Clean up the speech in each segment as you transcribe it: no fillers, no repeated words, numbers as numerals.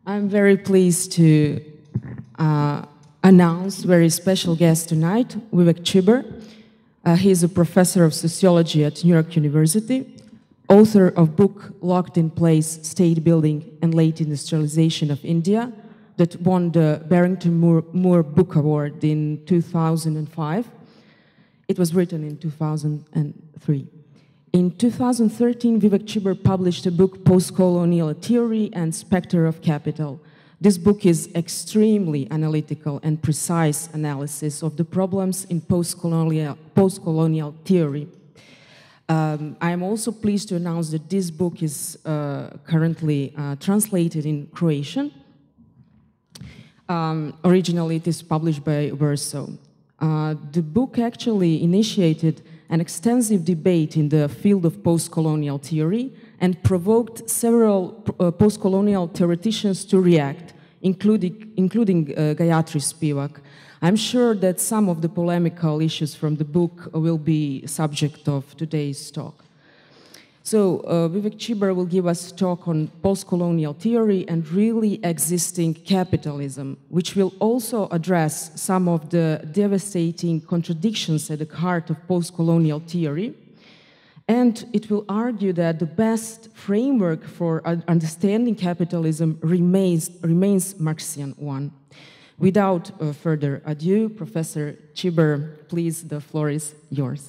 I'm very pleased to announce a very special guest tonight, Vivek Chibber. He is a professor of sociology at New York University, author of book Locked in Place, State Building and Late Industrialization of India, that won the Barrington Moore Book Award in 2005. It was written in 2003. In 2013, Vivek Chibber published a book, Postcolonial Theory and Spectre of Capital. This book is extremely analytical and precise analysis of the problems in postcolonial theory. I am also pleased to announce that this book is currently translated in Croatian. Originally, it is published by Verso. The book actually initiated an extensive debate in the field of postcolonial theory and provoked several postcolonial theoreticians to react, including Gayatri Spivak. I'm sure that some of the polemical issues from the book will be subject of today's talk. So Vivek Chibber will give us a talk on postcolonial theory and really existing capitalism, which will also address some of the devastating contradictions at the heart of postcolonial theory. And it will argue that the best framework for understanding capitalism remains Marxian one. Without further ado, Professor Chibber, please, the floor is yours.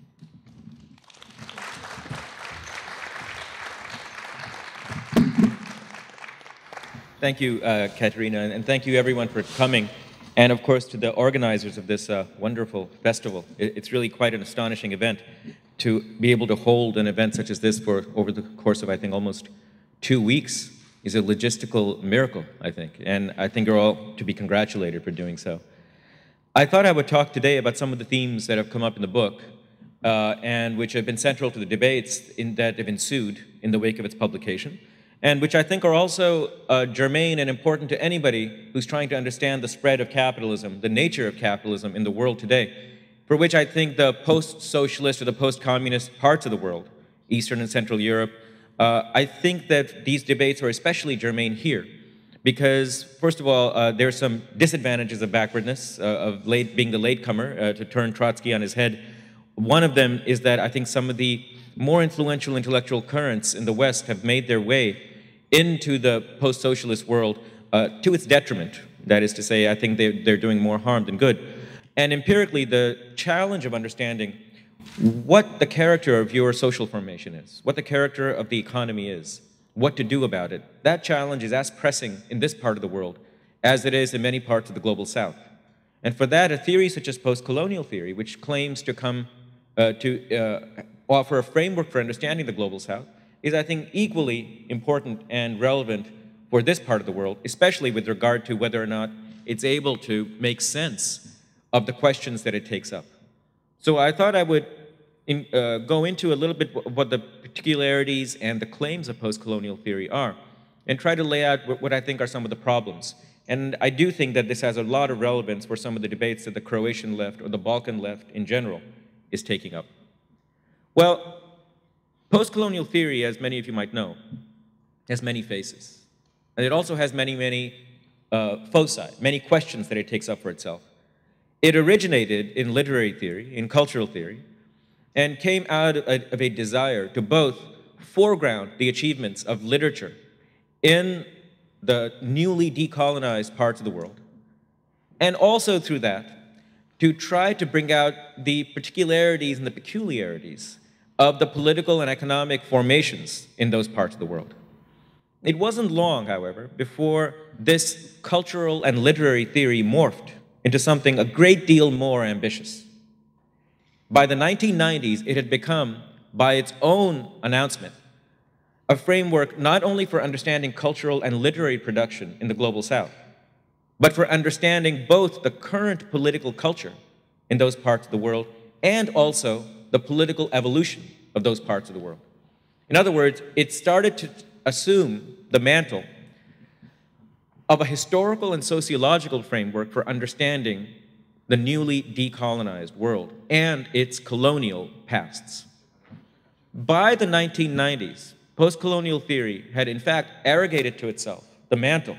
Thank you, Katarina, and thank you everyone for coming, and of course to the organizers of this wonderful festival. It's really quite an astonishing event to be able to hold an event such as this for over the course of, I think, almost 2 weeks is a logistical miracle, I think, and I think you're all to be congratulated for doing so. I thought I would talk today about some of the themes that have come up in the book and which have been central to the debates that have ensued in the wake of its publication, and which I think are also germane and important to anybody who's trying to understand the spread of capitalism, the nature of capitalism in the world today, for which I think the post-socialist or the post-communist parts of the world, Eastern and Central Europe, I think that these debates are especially germane here because, first of all, there are some disadvantages of backwardness, of being the latecomer, to turn Trotsky on his head. One of them is that I think some of the more influential intellectual currents in the West have made their way into the post-socialist world to its detriment. That is to say, I think they're doing more harm than good. And empirically, the challenge of understanding what the character of your social formation is, what the character of the economy is, what to do about it, that challenge is as pressing in this part of the world as it is in many parts of the global South. And for that, a theory such as postcolonial theory, which claims to come to offer a framework for understanding the global South, is, I think, equally important and relevant for this part of the world, especially with regard to whether or not it's able to make sense of the questions that it takes up. So I thought I would go into a little bit what the particularities and the claims of postcolonial theory are, and try to lay out what I think are some of the problems. And I do think that this has a lot of relevance for some of the debates that the Croatian left or the Balkan left in general is taking up. Well, postcolonial theory, as many of you might know, has many faces. And it also has many foci, many questions that it takes up for itself. It originated in literary theory, in cultural theory, and came out of a desire to both foreground the achievements of literature in the newly decolonized parts of the world, and also through that, to try to bring out the particularities and the peculiarities of the political and economic formations in those parts of the world. It wasn't long, however, before this cultural and literary theory morphed into something a great deal more ambitious. By the 1990s, it had become, by its own announcement, a framework not only for understanding cultural and literary production in the global South, but for understanding both the current political culture in those parts of the world and also the political evolution of those parts of the world. In other words, it started to assume the mantle of a historical and sociological framework for understanding the newly decolonized world and its colonial pasts. By the 1990s, postcolonial theory had in fact arrogated to itself the mantle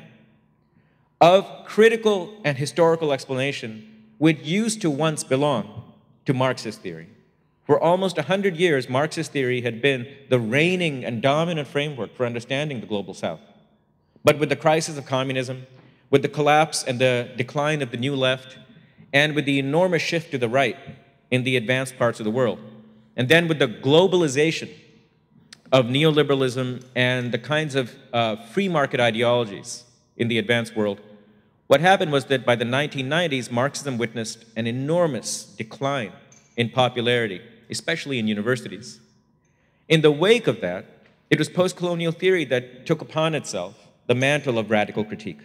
of critical and historical explanation which used to once belong to Marxist theory. For almost 100 years, Marxist theory had been the reigning and dominant framework for understanding the global South. But with the crisis of communism, with the collapse and the decline of the new left, and with the enormous shift to the right in the advanced parts of the world, and then with the globalization of neoliberalism and the kinds of free market ideologies in the advanced world, what happened was that by the 1990s, Marxism witnessed an enormous decline in popularity, especially in universities. In the wake of that, it was post-colonial theory that took upon itself the mantle of radical critique.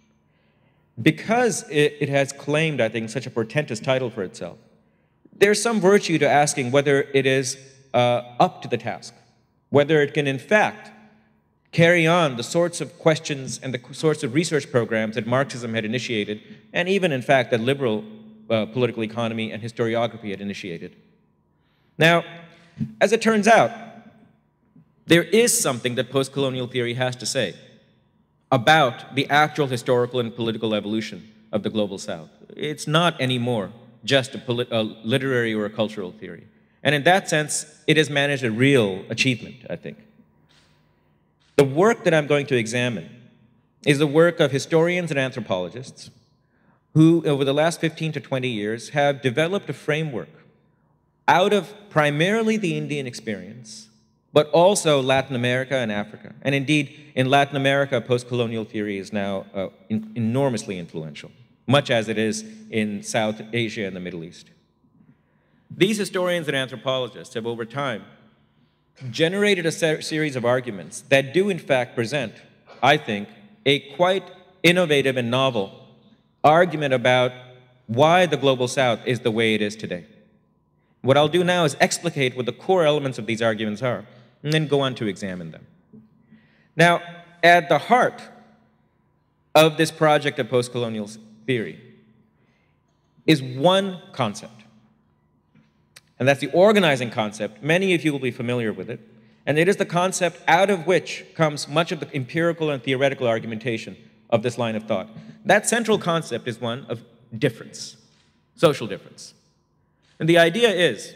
Because it has claimed, I think, such a portentous title for itself, there's some virtue to asking whether it is up to the task, whether it can, in fact, carry on the sorts of questions and the sorts of research programs that Marxism had initiated, and even, in fact, that liberal political economy and historiography had initiated. Now, as it turns out, there is something that post-colonial theory has to say about the actual historical and political evolution of the global South. It's not anymore just a literary or a cultural theory. And in that sense, it has managed a real achievement, I think. The work that I'm going to examine is the work of historians and anthropologists who, over the last 15 to 20 years, have developed a framework out of primarily the Indian experience, but also Latin America and Africa. And indeed, in Latin America, post-colonial theory is now enormously influential, much as it is in South Asia and the Middle East. These historians and anthropologists have, over time, generated a series of arguments that do, in fact, present, I think, a quite innovative and novel argument about why the global South is the way it is today. What I'll do now is explicate what the core elements of these arguments are, and then go on to examine them. Now, at the heart of this project of post-colonial theory is one concept, and that's the organizing concept. Many of you will be familiar with it, and it is the concept out of which comes much of the empirical and theoretical argumentation of this line of thought. That central concept is one of difference, social difference. And the idea is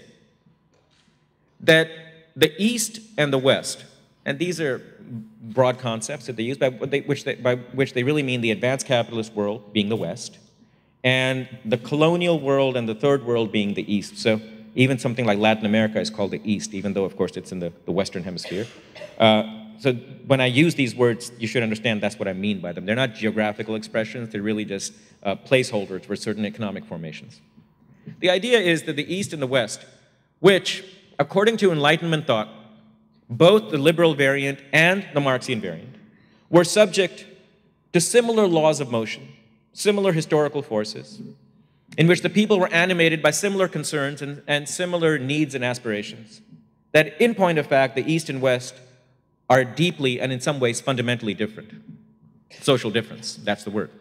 that the East and the West, and these are broad concepts that they use by which they really mean the advanced capitalist world being the West, and the colonial world and the third world being the East. So even something like Latin America is called the East, even though, of course, it's in the Western Hemisphere. So when I use these words, you should understand that's what I mean by them. They're not geographical expressions. They're really just placeholders for certain economic formations. The idea is that the East and the West, which, according to Enlightenment thought, both the liberal variant and the Marxian variant, were subject to similar laws of motion, similar historical forces, in which the people were animated by similar concerns and similar needs and aspirations, that in point of fact, the East and West are deeply and in some ways fundamentally different. Social difference, that's the word.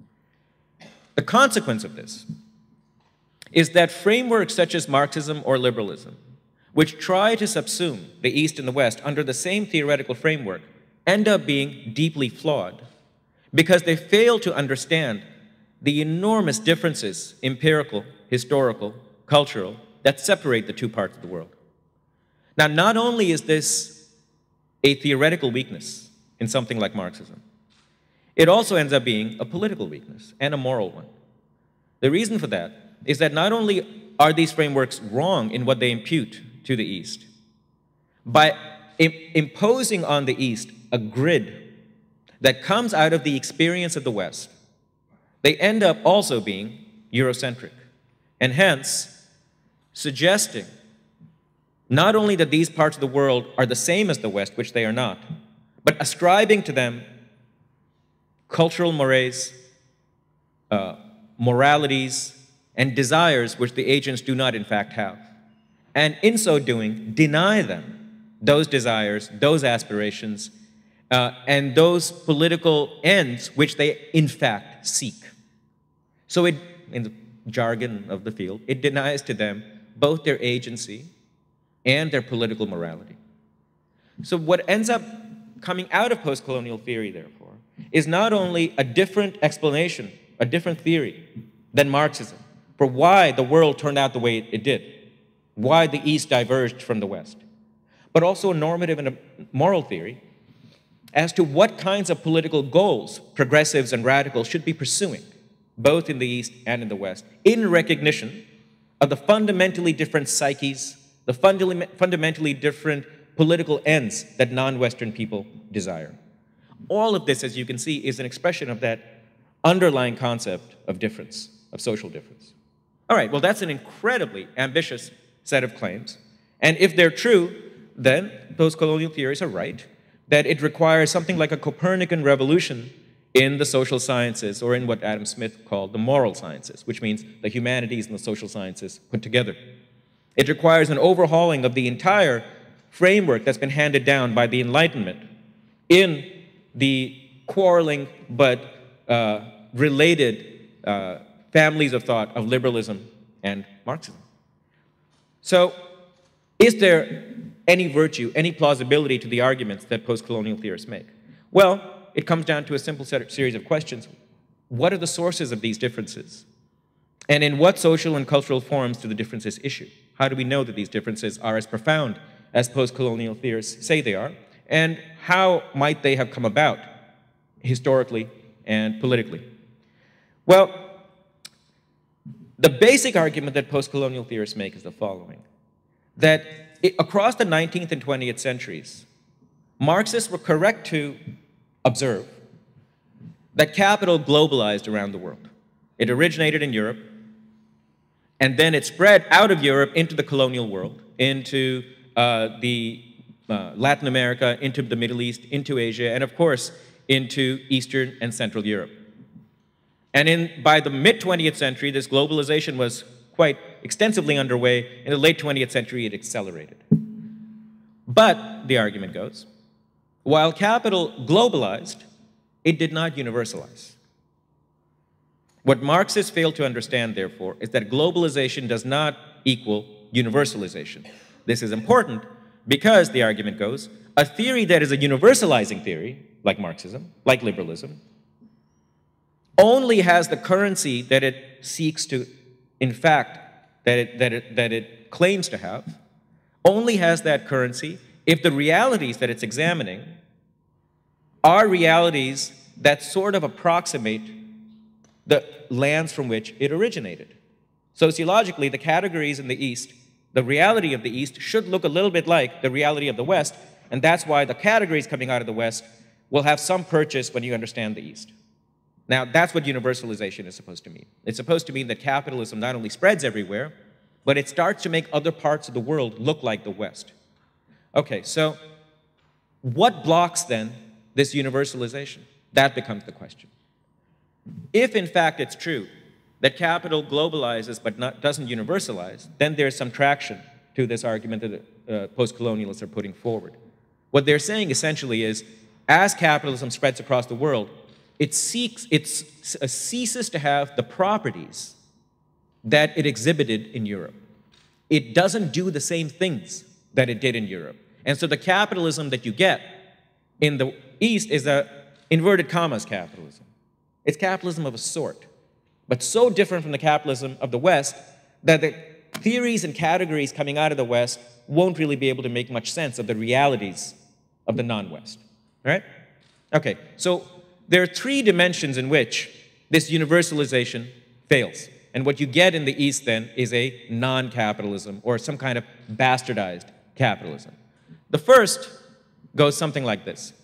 The consequence of this is that frameworks such as Marxism or liberalism, which try to subsume the East and the West under the same theoretical framework, end up being deeply flawed because they fail to understand the enormous differences, empirical, historical, cultural, that separate the two parts of the world. Now, not only is this a theoretical weakness in something like Marxism, it also ends up being a political weakness and a moral one. The reason for that is that not only are these frameworks wrong in what they impute to the East, by imposing on the East a grid that comes out of the experience of the West, they end up also being Eurocentric, and hence suggesting not only that these parts of the world are the same as the West, which they are not, but ascribing to them cultural mores, moralities, and desires which the agents do not in fact have. And in so doing, deny them those desires, those aspirations, and those political ends which they in fact seek. So it, in the jargon of the field, it denies to them both their agency and their political morality. So what ends up coming out of post-colonial theory, therefore, is not only a different explanation, a different theory than Marxism for why the world turned out the way it did, why the East diverged from the West, but also a normative and a moral theory as to what kinds of political goals progressives and radicals should be pursuing, both in the East and in the West, in recognition of the fundamentally different psyches, the fundamentally different political ends that non-Western people desire. All of this, as you can see, is an expression of that underlying concept of difference, of social difference. All right, well, that's an incredibly ambitious set of claims. And if they're true, then post-colonial theories are right, that it requires something like a Copernican revolution in the social sciences, or in what Adam Smith called the moral sciences, which means the humanities and the social sciences put together. It requires an overhauling of the entire framework that's been handed down by the Enlightenment in the quarreling but related families of thought of liberalism and Marxism. So, is there any virtue, any plausibility to the arguments that post-colonial theorists make? Well, it comes down to a simple series of questions. What are the sources of these differences? And in what social and cultural forms do the differences issue? How do we know that these differences are as profound as post-colonial theorists say they are? And how might they have come about historically and politically? Well, the basic argument that post-colonial theorists make is the following: that across the 19th and 20th centuries, Marxists were correct to observe that capital globalized around the world. It originated in Europe, and then it spread out of Europe into the colonial world, into Latin America, into the Middle East, into Asia, and of course, into Eastern and Central Europe. And by the mid-20th century, this globalization was quite extensively underway. In the late 20th century, it accelerated. But, the argument goes, while capital globalized, it did not universalize. What Marxists fail to understand, therefore, is that globalization does not equal universalization. This is important because, the argument goes, a theory that is a universalizing theory, like Marxism, like liberalism, only has the currency that it seeks to, in fact, that it claims to have, only has that currency if the realities that it's examining are realities that sort of approximate the lands from which it originated. Sociologically, the categories in the East, the reality of the East should look a little bit like the reality of the West, and that's why the categories coming out of the West will have some purchase when you understand the East. Now, that's what universalization is supposed to mean. It's supposed to mean that capitalism not only spreads everywhere, but it starts to make other parts of the world look like the West. Okay, so what blocks then this universalization? That becomes the question. If, in fact, it's true that capital globalizes but doesn't universalize, then there's some traction to this argument that post-colonialists are putting forward. What they're saying essentially is, as capitalism spreads across the world, it ceases to have the properties that it exhibited in Europe. It doesn't do the same things that it did in Europe. And so the capitalism that you get in the East is a inverted commas capitalism. It's capitalism of a sort, but so different from the capitalism of the West that the theories and categories coming out of the West won't really be able to make much sense of the realities of the non-West, right? Okay, so there are three dimensions in which this universalization fails. And what you get in the East then is a non-capitalism or some kind of bastardized capitalism. The first goes something like this.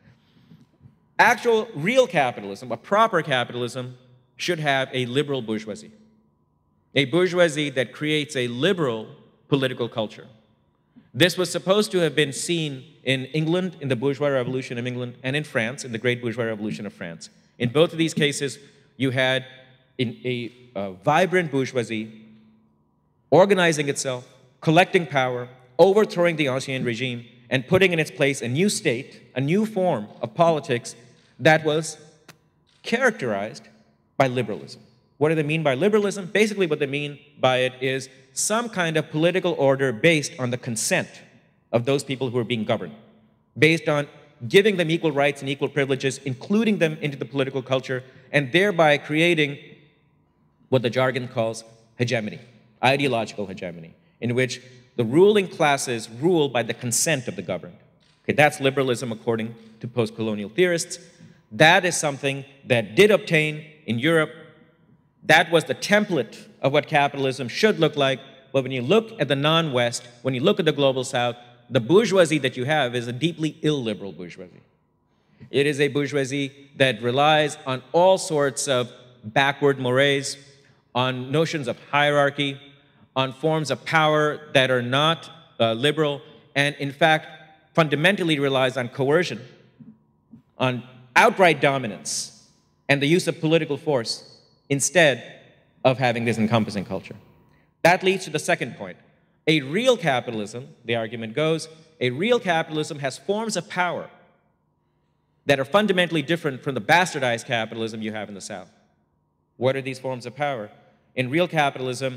Actual real capitalism, a proper capitalism, should have a liberal bourgeoisie. A bourgeoisie that creates a liberal political culture. This was supposed to have been seen in England, in the bourgeois revolution of England, and in France, in the great bourgeois revolution of France. In both of these cases, you had a vibrant bourgeoisie organizing itself, collecting power, overthrowing the ancien regime, and putting in its place a new state, a new form of politics that was characterized by liberalism. What do they mean by liberalism? Basically, what they mean by it is some kind of political order based on the consent of those people who are being governed, based on giving them equal rights and equal privileges, including them into the political culture, and thereby creating what the jargon calls hegemony, ideological hegemony, in which the ruling classes rule by the consent of the governed. Okay, that's liberalism according to post-colonial theorists. That is something that did obtain in Europe. That was the template of what capitalism should look like. But when you look at the non-West, when you look at the global South, the bourgeoisie that you have is a deeply illiberal bourgeoisie. It is a bourgeoisie that relies on all sorts of backward mores, on notions of hierarchy, on forms of power that are not liberal, and in fact, fundamentally relies on coercion, on outright dominance, and the use of political force instead of having this encompassing culture. That leads to the second point. A real capitalism, the argument goes, a real capitalism has forms of power that are fundamentally different from the bastardized capitalism you have in the South. What are these forms of power? In real capitalism,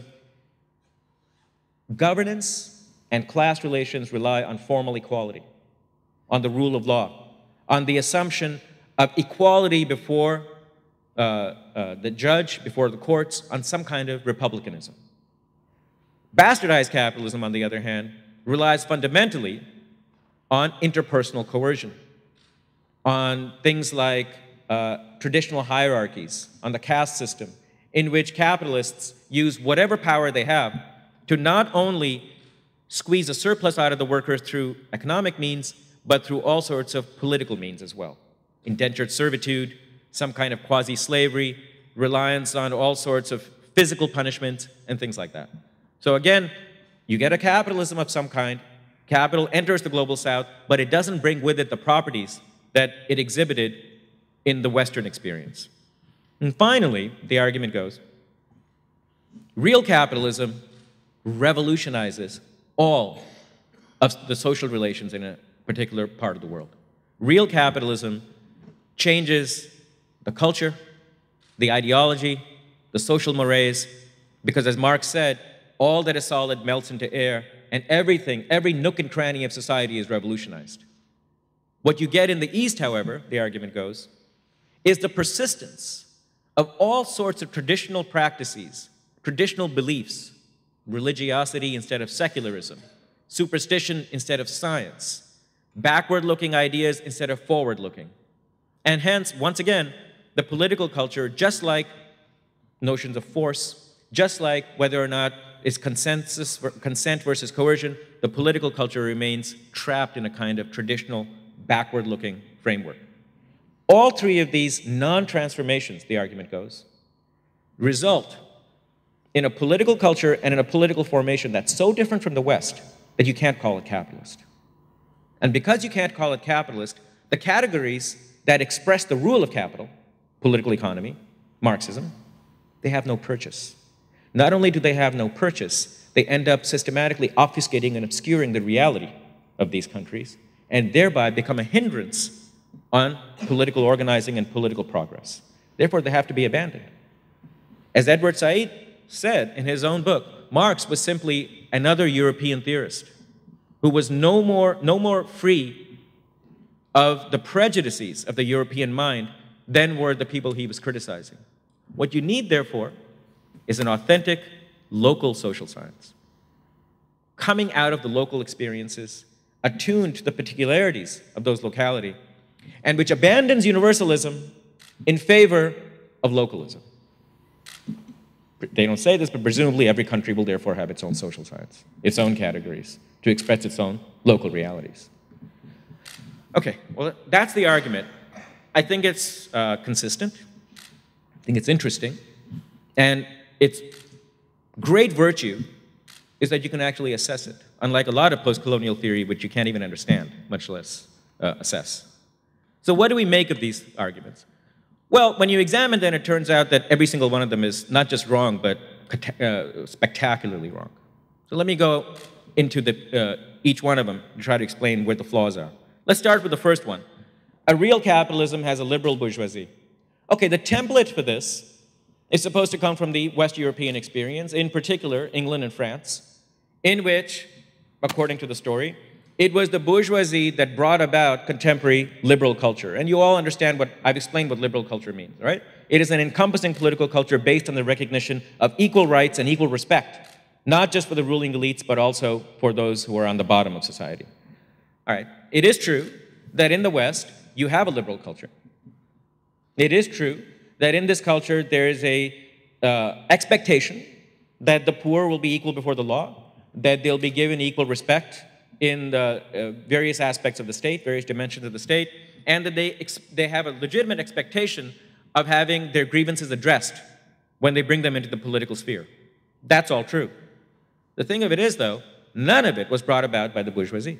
governance and class relations rely on formal equality, on the rule of law, on the assumption of equality before the judge, before the courts, on some kind of republicanism. Bastardized capitalism, on the other hand, relies fundamentally on interpersonal coercion, on things like traditional hierarchies, on the caste system, in which capitalists use whatever power they have to not only squeeze a surplus out of the workers through economic means, but through all sorts of political means as well. Indentured servitude, some kind of quasi-slavery, reliance on all sorts of physical punishment, and things like that. So again, you get a capitalism of some kind, capital enters the global South, but it doesn't bring with it the properties that it exhibited in the Western experience. And finally, the argument goes, real capitalism revolutionizes all of the social relations in a particular part of the world. Real capitalism changes the culture, the ideology, the social mores, because as Marx said, all that is solid melts into air, and everything, every nook and cranny of society is revolutionized. What you get in the East, however, the argument goes, is the persistence of all sorts of traditional practices, traditional beliefs, religiosity instead of secularism, superstition instead of science, backward-looking ideas instead of forward-looking. And hence, once again, the political culture, just like notions of force, just like whether or not it's consent versus coercion, the political culture remains trapped in a kind of traditional, backward-looking framework. All three of these non-transformations, the argument goes, result in a political culture and in a political formation that's so different from the West that you can't call it capitalist. And because you can't call it capitalist, the categories that express the rule of capital, political economy, Marxism, they have no purchase. Not only do they have no purchase, they end up systematically obfuscating and obscuring the reality of these countries, and thereby become a hindrance on political organizing and political progress. Therefore, they have to be abandoned. As Edward Said said in his own book, Marx was simply another European theorist who was no more free of the prejudices of the European mind than were the people he was criticizing. What you need, therefore, is an authentic local social science, coming out of the local experiences, attuned to the particularities of those locality, and which abandons universalism in favor of localism. They don't say this, but presumably every country will therefore have its own social science, its own categories, to express its own local realities. Okay, well, that's the argument. I think it's consistent. I think it's interesting. And its great virtue is that you can actually assess it, unlike a lot of post-colonial theory, which you can't even understand, much less assess. So what do we make of these arguments? Well, when you examine them, it turns out that every single one of them is not just wrong, but spectacularly wrong. So let me go into each one of them and try to explain where the flaws are. Let's start with the first one. A real capitalism has a liberal bourgeoisie. Okay, the template for this is supposed to come from the West European experience, in particular England and France, in which, according to the story, It was the bourgeoisie that brought about contemporary liberal culture. And you all understand what I've explained what liberal culture means, right? It is an encompassing political culture based on the recognition of equal rights and equal respect, not just for the ruling elites, but also for those who are on the bottom of society. All right. It is true that in the West, you have a liberal culture. It is true that in this culture, there is a expectation that the poor will be equal before the law, that they'll be given equal respect in the various aspects of the state, various dimensions of the state, and that they have a legitimate expectation of having their grievances addressed when they bring them into the political sphere. That's all true. The thing of it is, though, none of it was brought about by the bourgeoisie.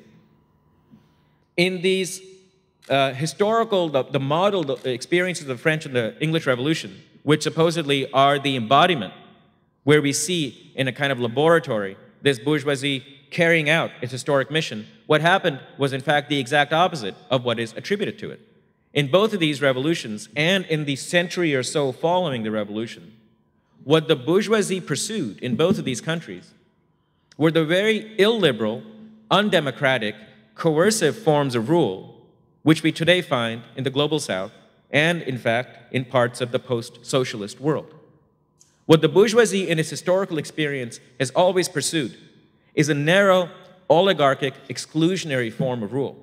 In these historical, the modeled experiences of the French and the English Revolution, which supposedly are the embodiment, where we see in a kind of laboratory this bourgeoisie carrying out its historic mission, what happened was in fact the exact opposite of what is attributed to it. In both of these revolutions, and in the century or so following the revolution, what the bourgeoisie pursued in both of these countries were the very illiberal, undemocratic, coercive forms of rule which we today find in the global south and, in fact, in parts of the post-socialist world. What the bourgeoisie in its historical experience has always pursued is a narrow, oligarchic, exclusionary form of rule.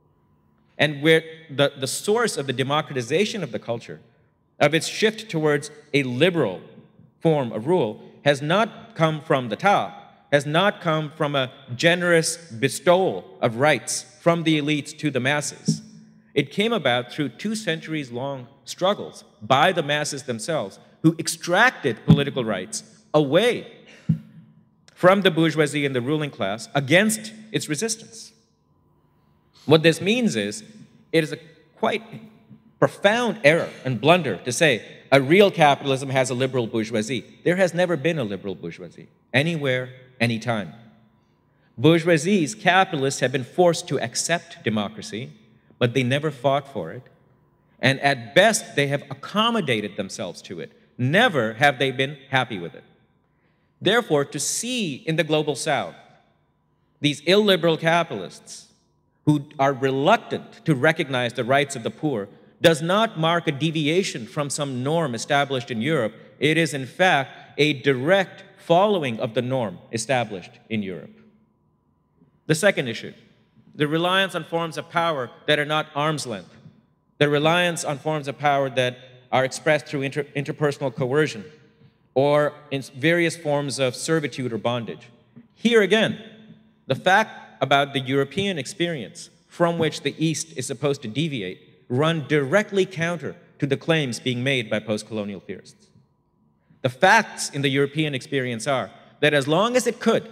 And where the source of the democratization of the culture, of its shift towards a liberal form of rule, has not come from the top, has not come from a generous bestowal of rights from the elites to the masses. It came about through 2 centuries-long struggles by the masses themselves, who extracted political rights away from the bourgeoisie and the ruling class against its resistance. What this means is, it is a quite profound error and blunder to say a real capitalism has a liberal bourgeoisie. There has never been a liberal bourgeoisie, anywhere, anytime. Bourgeoisies, capitalists, have been forced to accept democracy, but they never fought for it. And at best, they have accommodated themselves to it. Never have they been happy with it. Therefore, to see in the global south these illiberal capitalists who are reluctant to recognize the rights of the poor does not mark a deviation from some norm established in Europe. It is, in fact, a direct following of the norm established in Europe. The second issue, the reliance on forms of power that are not arm's length, the reliance on forms of power that are expressed through interpersonal coercion or in various forms of servitude or bondage. Here again, the fact about the European experience from which the East is supposed to deviate run directly counter to the claims being made by post-colonial theorists. The facts in the European experience are that as long as it could,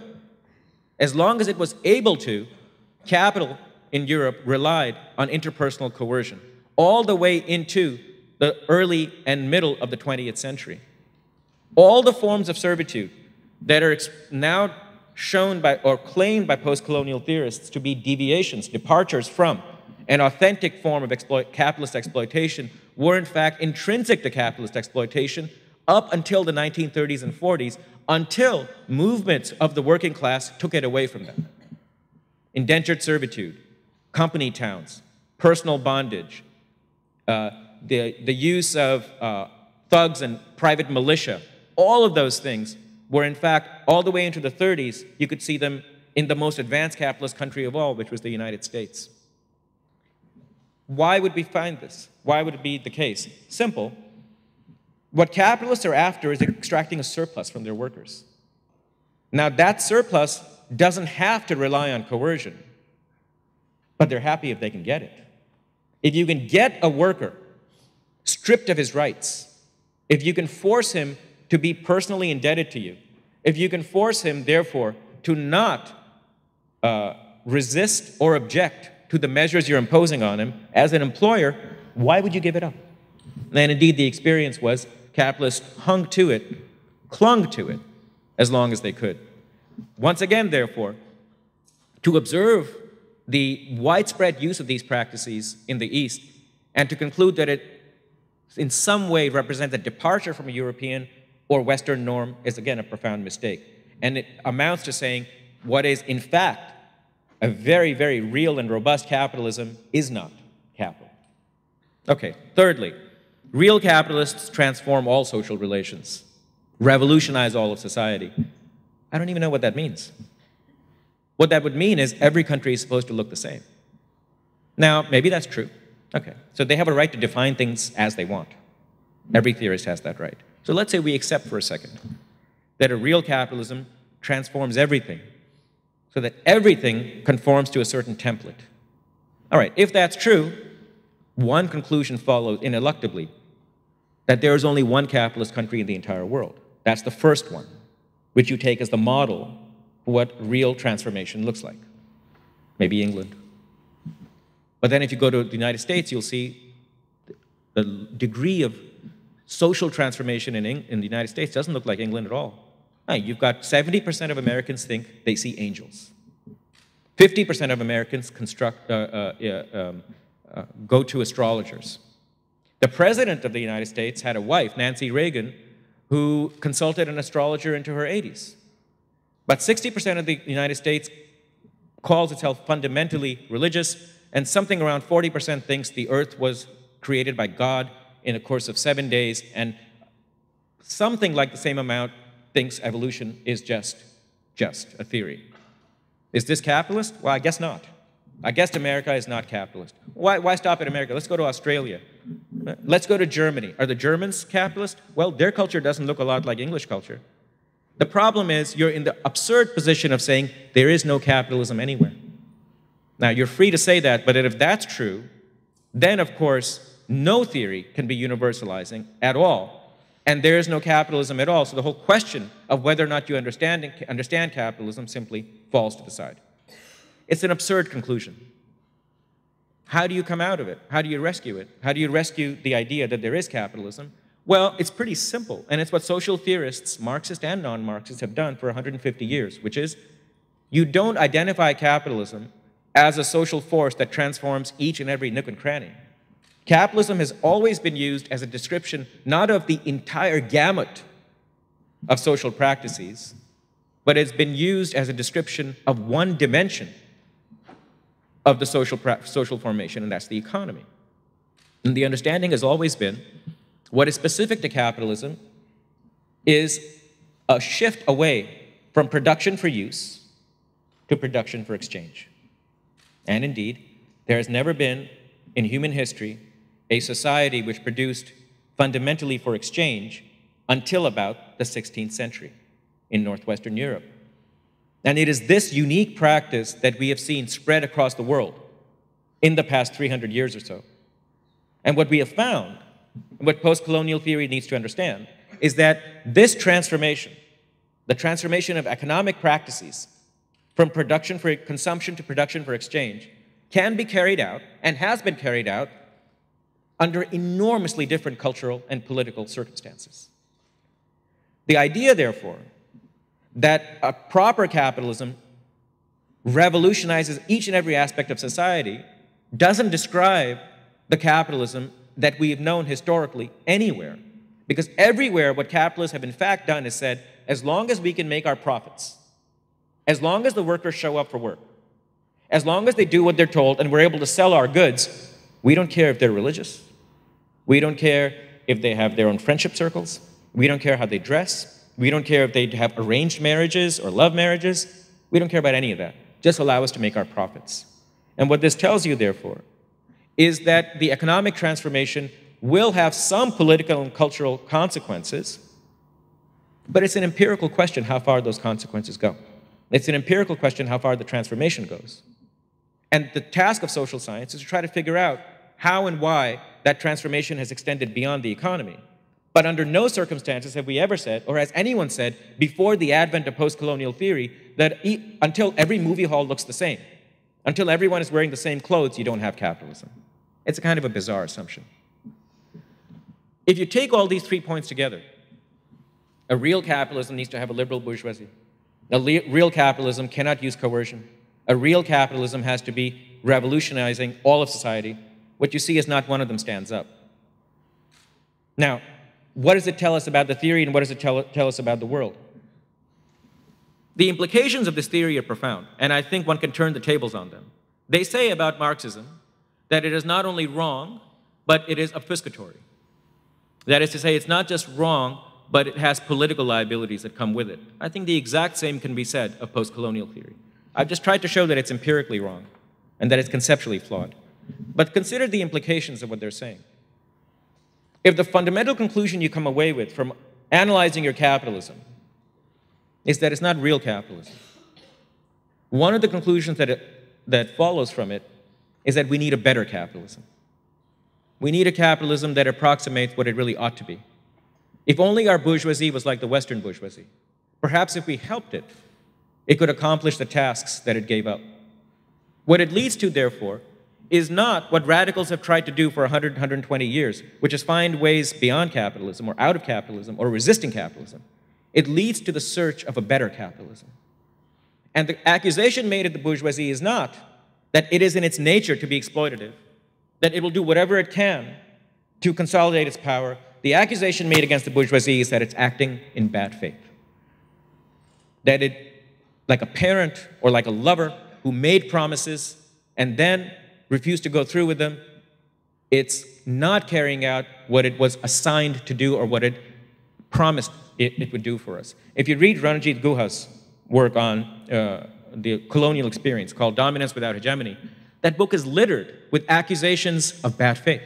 as long as it was able to, capital in Europe relied on interpersonal coercion all the way into the early and middle of the 20th century. All the forms of servitude that are now shown by or claimed by post-colonial theorists to be deviations, departures from an authentic form of capitalist exploitation were in fact intrinsic to capitalist exploitation up until the 1930s and 40s, until movements of the working class took it away from them. Indentured servitude, company towns, personal bondage, the use of thugs and private militia, all of those things were in fact, all the way into the 30s, you could see them in the most advanced capitalist country of all, which was the United States. Why would we find this? Why would it be the case? Simple. What capitalists are after is extracting a surplus from their workers. Now, that surplus doesn't have to rely on coercion, but they're happy if they can get it. If you can get a worker stripped of his rights, if you can force him to be personally indebted to you, if you can force him, therefore, to not resist or object to the measures you're imposing on him as an employer, why would you give it up? And indeed, the experience was capitalists hung to it, clung to it, as long as they could. Once again, therefore, to observe the widespread use of these practices in the East and to conclude that it in some way represents a departure from a European or Western norm is, again, a profound mistake. And it amounts to saying what is, in fact, a very, very real and robust capitalism is not capital. Okay, thirdly, real capitalists transform all social relations, revolutionize all of society. I don't even know what that means. What that would mean is every country is supposed to look the same. Now, maybe that's true. Okay, so they have a right to define things as they want. Every theorist has that right. So let's say we accept for a second that a real capitalism transforms everything so that everything conforms to a certain template. All right, if that's true, one conclusion follows ineluctably, that there is only one capitalist country in the entire world. That's the first one, which you take as the model for what real transformation looks like. Maybe England. But then if you go to the United States, you'll see the degree of social transformation in the United States doesn't look like England at all. You've got 70% of Americans think they see angels. 50% of Americans go to astrologers. The president of the United States had a wife, Nancy Reagan, who consulted an astrologer into her 80s. But 60% of the United States calls itself fundamentally religious, and something around 40% thinks the earth was created by God in a course of 7 days, and something like the same amount thinks evolution is just a theory. Is this capitalist? Well, I guess not. I guess America is not capitalist. Why stop at America? Let's go to Australia. Let's go to Germany. Are the Germans capitalist? Well, their culture doesn't look a lot like English culture. The problem is you're in the absurd position of saying there is no capitalism anywhere. Now, you're free to say that, but if that's true, then, of course, no theory can be universalizing at all, and there is no capitalism at all. So the whole question of whether or not you understand capitalism simply falls to the side. It's an absurd conclusion. How do you come out of it? How do you rescue it? How do you rescue the idea that there is capitalism? Well, it's pretty simple, and it's what social theorists, Marxist and non-Marxist, have done for 150 years, which is you don't identify capitalism as a social force that transforms each and every nook and cranny. Capitalism has always been used as a description not of the entire gamut of social practices, but it's been used as a description of one dimension of the social formation, and that's the economy. And the understanding has always been what is specific to capitalism is a shift away from production for use to production for exchange. And indeed, there has never been in human history a society which produced fundamentally for exchange until about the 16th century in Northwestern Europe. And it is this unique practice that we have seen spread across the world in the past 300 years or so. And what we have found, what postcolonial theory needs to understand, is that this transformation, the transformation of economic practices from production for consumption to production for exchange, can be carried out and has been carried out under enormously different cultural and political circumstances. The idea, therefore, that a proper capitalism revolutionizes each and every aspect of society doesn't describe the capitalism that we have known historically anywhere. Because everywhere what capitalists have in fact done is said, as long as we can make our profits, as long as the workers show up for work, as long as they do what they're told and we're able to sell our goods, we don't care if they're religious. We don't care if they have their own friendship circles. We don't care how they dress. We don't care if they have arranged marriages or love marriages. We don't care about any of that. Just allow us to make our profits. And what this tells you, therefore, is that the economic transformation will have some political and cultural consequences, but it's an empirical question how far those consequences go. It's an empirical question how far the transformation goes. And the task of social science is to try to figure out how and why that transformation has extended beyond the economy. But under no circumstances have we ever said, or has anyone said, before the advent of postcolonial theory, that until every movie hall looks the same, until everyone is wearing the same clothes, you don't have capitalism. It's a kind of a bizarre assumption. If you take all these 3 points together, a real capitalism needs to have a liberal bourgeoisie. A real capitalism cannot use coercion. A real capitalism has to be revolutionizing all of society. What you see is not one of them stands up. Now, what does it tell us about the theory and what does it tell us about the world? The implications of this theory are profound, and I think one can turn the tables on them. They say about Marxism that it is not only wrong, but it is obfuscatory. That is to say, it's not just wrong, but it has political liabilities that come with it. I think the exact same can be said of postcolonial theory. I've just tried to show that it's empirically wrong and that it's conceptually flawed. But consider the implications of what they're saying. If the fundamental conclusion you come away with from analyzing your capitalism is that it's not real capitalism, one of the conclusions that follows from it is that we need a better capitalism. We need a capitalism that approximates what it really ought to be. If only our bourgeoisie was like the Western bourgeoisie, perhaps if we helped it, it could accomplish the tasks that it gave up. What it leads to, therefore, is not what radicals have tried to do for 100, 120 years, which is find ways beyond capitalism or out of capitalism or resisting capitalism. It leads to the search of a better capitalism. And the accusation made at the bourgeoisie is not that it is in its nature to be exploitative, that it will do whatever it can to consolidate its power. The accusation made against the bourgeoisie is that it's acting in bad faith. That it, like a parent or like a lover who made promises and then refused to go through with them, it's not carrying out what it was assigned to do or what it promised it would do for us. If you read Ranajit Guha's work on the colonial experience called Dominance Without Hegemony, that book is littered with accusations of bad faith.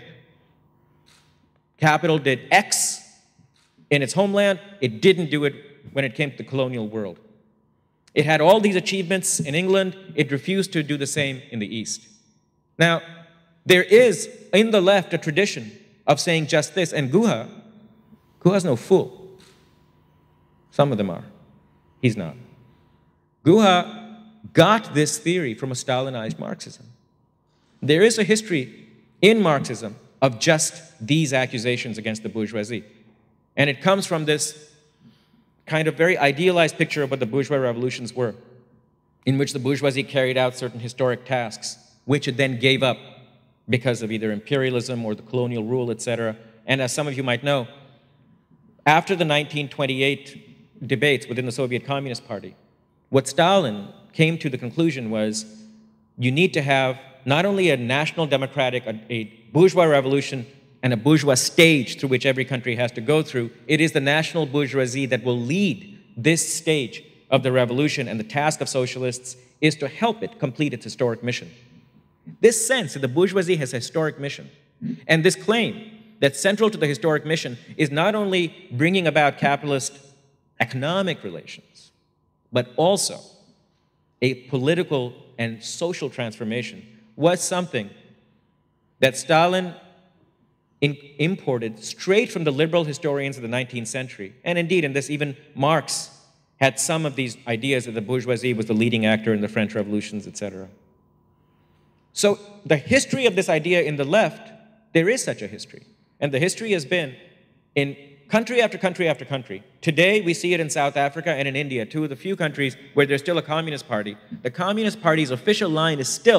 Capital did X in its homeland, it didn't do it when it came to the colonial world. It had all these achievements in England, it refused to do the same in the East. Now, there is in the left a tradition of saying just this, and Guha's no fool. Some of them are. He's not. Guha got this theory from a Stalinized Marxism. There is a history in Marxism of just these accusations against the bourgeoisie. And it comes from this kind of very idealized picture of what the bourgeois revolutions were, in which the bourgeoisie carried out certain historic tasks, which it then gave up because of either imperialism or the colonial rule, etc. And as some of you might know, after the 1928 debates within the Soviet Communist Party, what Stalin came to the conclusion was you need to have not only a national democratic, a bourgeois revolution, and a bourgeois stage through which every country has to go through. It is the national bourgeoisie that will lead this stage of the revolution, and the task of socialists is to help it complete its historic mission. This sense that the bourgeoisie has a historic mission, and this claim that central to the historic mission is not only bringing about capitalist economic relations, but also a political and social transformation, was something that Stalin imported straight from the liberal historians of the 19th century. And indeed, in this, even Marx had some of these ideas that the bourgeoisie was the leading actor in the French revolutions, etc. So the history of this idea in the left, there is such a history. And the history has been in country after country after country. Today, we see it in South Africa and in India, two of the few countries where there's still a Communist Party. The Communist Party's official line is still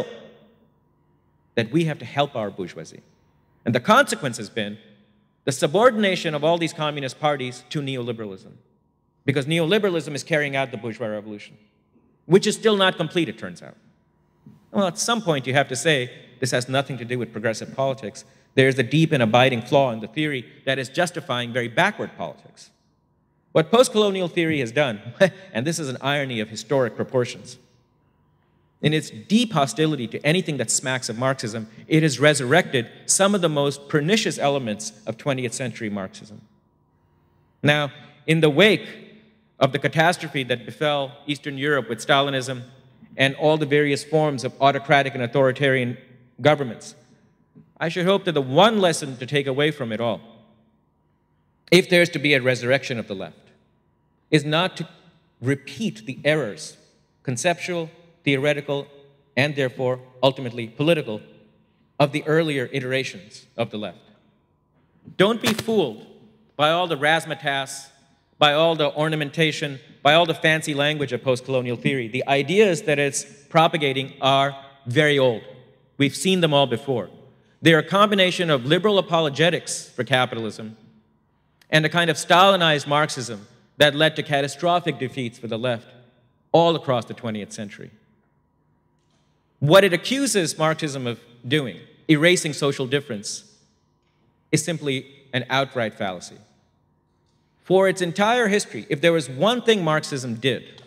that we have to help our bourgeoisie. And the consequence has been the subordination of all these communist parties to neoliberalism, because neoliberalism is carrying out the bourgeois revolution, which is still not complete, it turns out. Well, at some point you have to say this has nothing to do with progressive politics. There's a deep and abiding flaw in the theory that is justifying very backward politics. What postcolonial theory has done, and this is an irony of historic proportions, in its deep hostility to anything that smacks of Marxism, it has resurrected some of the most pernicious elements of 20th century Marxism. Now, in the wake of the catastrophe that befell Eastern Europe with Stalinism and all the various forms of autocratic and authoritarian governments, I should hope that the one lesson to take away from it all, if there's to be a resurrection of the left, is not to repeat the errors, conceptual, theoretical, and therefore ultimately political, of the earlier iterations of the left. Don't be fooled by all the razzmatazz, by all the ornamentation, by all the fancy language of postcolonial theory. The ideas that it's propagating are very old. We've seen them all before. They're a combination of liberal apologetics for capitalism and a kind of Stalinized Marxism that led to catastrophic defeats for the left. all across the 20th century. What it accuses Marxism of doing, erasing social difference, is simply an outright fallacy. For its entire history, if there was one thing Marxism did,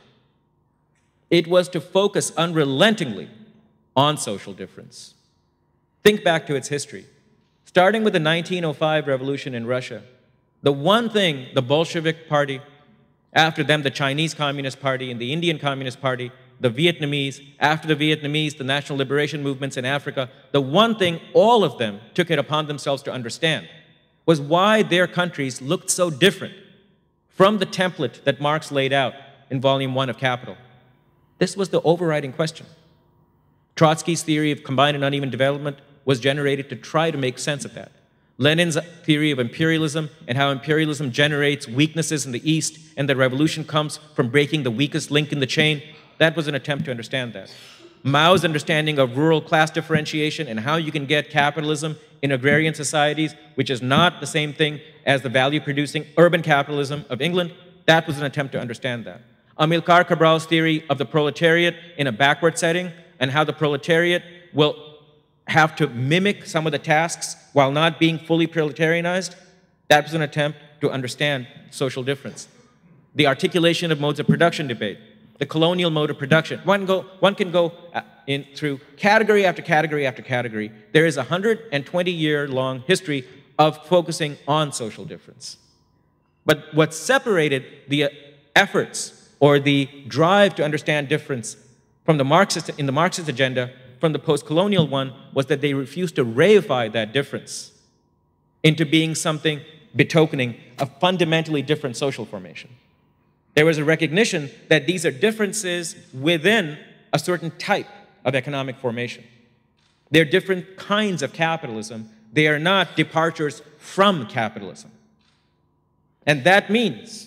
it was to focus unrelentingly on social difference. Think back to its history. Starting with the 1905 revolution in Russia, the one thing the Bolshevik Party, after them the Chinese Communist Party and the Indian Communist Party, the Vietnamese, after the Vietnamese, the national liberation movements in Africa, the one thing all of them took it upon themselves to understand was why their countries looked so different from the template that Marx laid out in Volume 1 of Capital. This was the overriding question. Trotsky's theory of combined and uneven development was generated to try to make sense of that. Lenin's theory of imperialism and how imperialism generates weaknesses in the East and the revolution comes from breaking the weakest link in the chain, that was an attempt to understand that. Mao's understanding of rural class differentiation and how you can get capitalism in agrarian societies, which is not the same thing as the value-producing urban capitalism of England, that was an attempt to understand that. Amilcar Cabral's theory of the proletariat in a backward setting and how the proletariat will have to mimic some of the tasks while not being fully proletarianized, that was an attempt to understand social difference. The articulation of modes of production debate, the colonial mode of production. One can go in through category after category after category. There is a 120-year-long history of focusing on social difference. But what separated the efforts or the drive to understand difference from the Marxist, in the Marxist agenda from the post-colonial one was that they refused to reify that difference into being something betokening a fundamentally different social formation. There was a recognition that these are differences within a certain type of economic formation. They're different kinds of capitalism. They are not departures from capitalism. And that means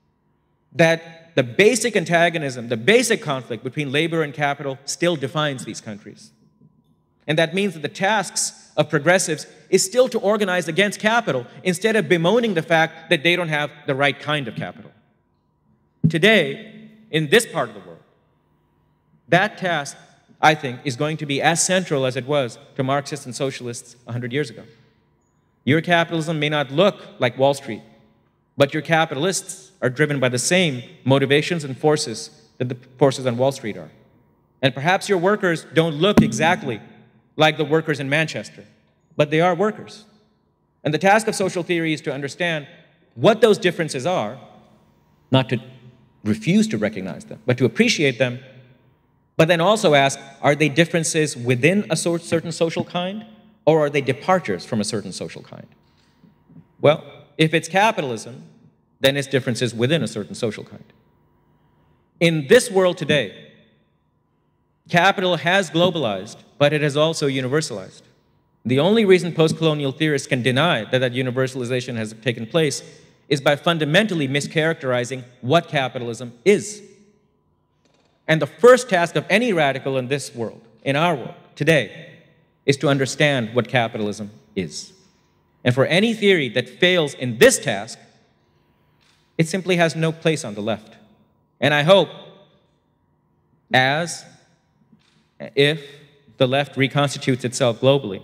that the basic antagonism, the basic conflict between labor and capital still defines these countries. And that means that the tasks of progressives is still to organize against capital instead of bemoaning the fact that they don't have the right kind of capital. Today, in this part of the world, that task, I think, is going to be as central as it was to Marxists and socialists 100 years ago. Your capitalism may not look like Wall Street, but your capitalists are driven by the same motivations and forces that the forces on Wall Street are. And perhaps your workers don't look exactly like the workers in Manchester, but they are workers. And the task of social theory is to understand what those differences are, not to refuse to recognize them, but to appreciate them, but then also ask, are they differences within a certain social kind, or are they departures from a certain social kind? Well, if it's capitalism, then it's differences within a certain social kind. In this world today, capital has globalized, but it has also universalized. The only reason post-colonial theorists can deny that that universalization has taken place is by fundamentally mischaracterizing what capitalism is. And the first task of any radical in this world, in our world, today, is to understand what capitalism is. And for any theory that fails in this task, it simply has no place on the left. And I hope, if the left reconstitutes itself globally,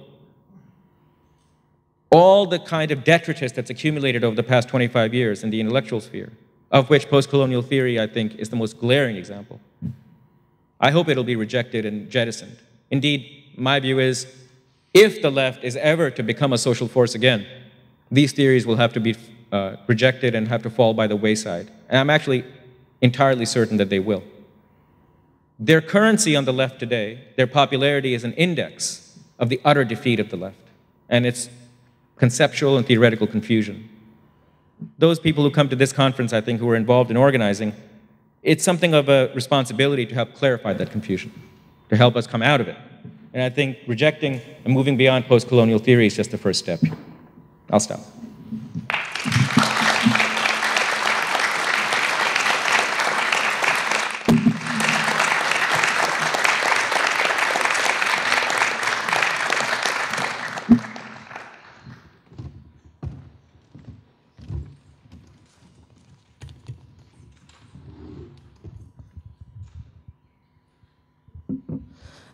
all the kind of detritus that's accumulated over the past 25 years in the intellectual sphere, of which post-colonial theory, I think, is the most glaring example, I hope it'll be rejected and jettisoned. Indeed, my view is, if the left is ever to become a social force again, these theories will have to be rejected and have to fall by the wayside. And I'm actually entirely certain that they will. Their currency on the left today, their popularity, is an index of the utter defeat of the left and its conceptual and theoretical confusion. Those people who come to this conference, I think, who are involved in organizing, it's something of a responsibility to help clarify that confusion, to help us come out of it. And I think rejecting and moving beyond post-colonial theory is just the first step. I'll stop.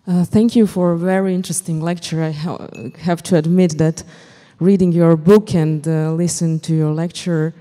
Thank you for a very interesting lecture. I have to admit that reading your book and listen to your lecture,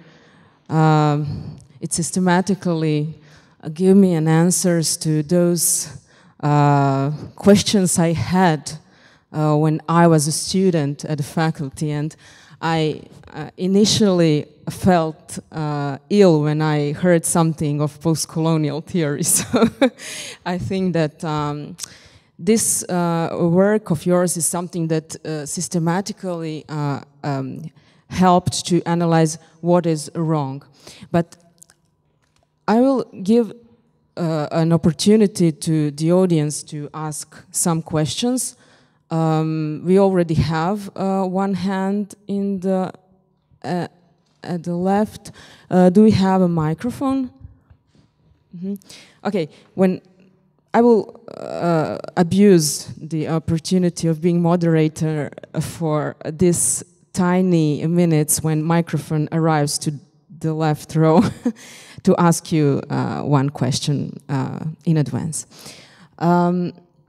it systematically give me an answers to those questions I had when I was a student at the faculty, and I initially felt ill when I heard something of postcolonial theory. So I think that this work of yours is something that systematically helped to analyze what is wrong. But I will give an opportunity to the audience to ask some questions. We already have one hand in the at the left. Do we have a microphone? Mm-hmm. Okay, when I will abuse the opportunity of being moderator for this tiny minutes when microphone arrives to the left row to ask you one question in advance. I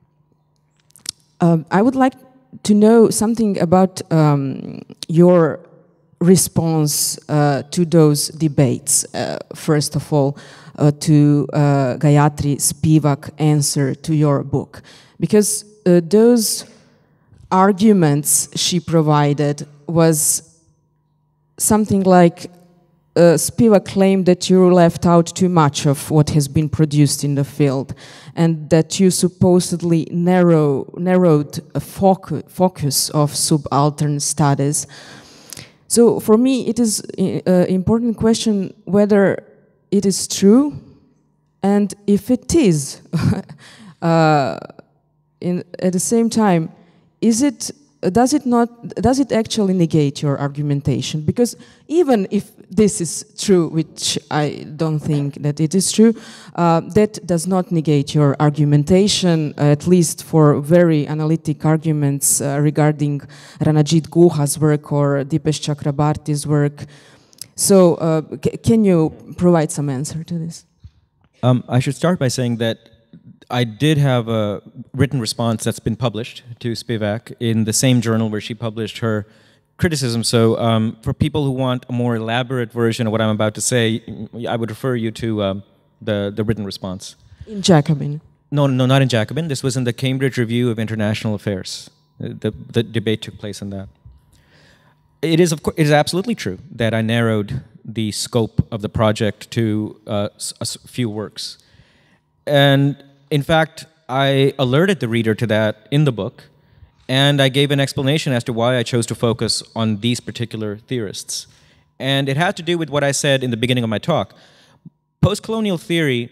would like to know something about your response to those debates. First of all, to Gayatri Spivak answer to your book, because those arguments she provided was something like Spivak claimed that you left out too much of what has been produced in the field, and that you supposedly narrowed a focus of subaltern studies. So for me, it is an important question whether it is true, and if it is, at the same time, does it actually negate your argumentation? Because even if this is true, which I don't think that it is true, that does not negate your argumentation, at least for very analytic arguments regarding Ranajit Guha's work or Dipesh Chakrabarty's work. So can you provide some answer to this? I should start by saying that I did have a written response that's been published to Spivak in the same journal where she published her criticism. So for people who want a more elaborate version of what I'm about to say, I would refer you to the written response. In Jacobin? No, not in Jacobin. This was in the Cambridge Review of International Affairs. The debate took place in that. It is absolutely true that I narrowed the scope of the project to a few works. And in fact, I alerted the reader to that in the book, and I gave an explanation as to why I chose to focus on these particular theorists. And it had to do with what I said in the beginning of my talk. Postcolonial theory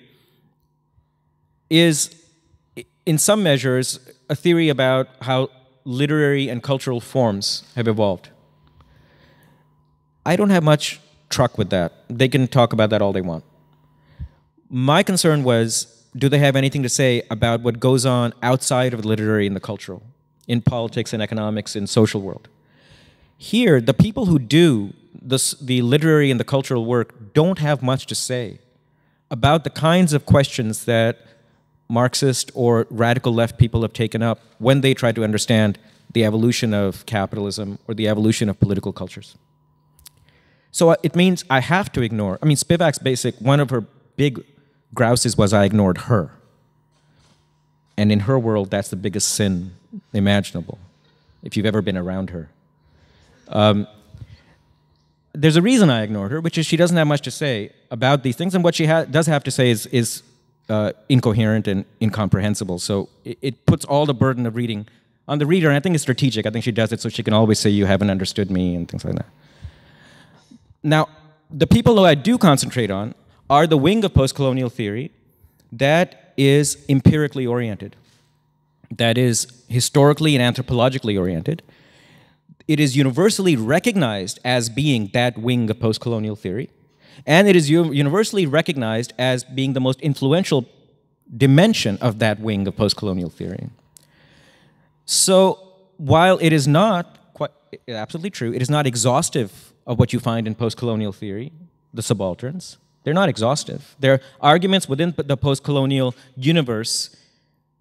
is, in some measures, a theory about how literary and cultural forms have evolved. I don't have much truck with that. They can talk about that all they want. My concern was, do they have anything to say about what goes on outside of the literary and the cultural, in politics and economics and social world? Here, the people who do the literary and the cultural work don't have much to say about the kinds of questions that Marxist or radical left people have taken up when they try to understand the evolution of capitalism or the evolution of political cultures. So it means I have to ignore. I mean, Spivak's one of her big grouses was I ignored her. And in her world, that's the biggest sin imaginable, if you've ever been around her. There's a reason I ignored her, which is she doesn't have much to say about these things, and what she does have to say is incoherent and incomprehensible. So it puts all the burden of reading on the reader, and I think it's strategic. I think she does it so she can always say, you haven't understood me, and things like that. Now, the people who I do concentrate on are the wing of postcolonial theory that is empirically oriented, that is historically and anthropologically oriented. It is universally recognized as being that wing of postcolonial theory, and it is universally recognized as being the most influential dimension of that wing of postcolonial theory. So while it is not absolutely true, it is not exhaustive of what you find in postcolonial theory, the subalterns. They're not exhaustive. There are arguments within the postcolonial universe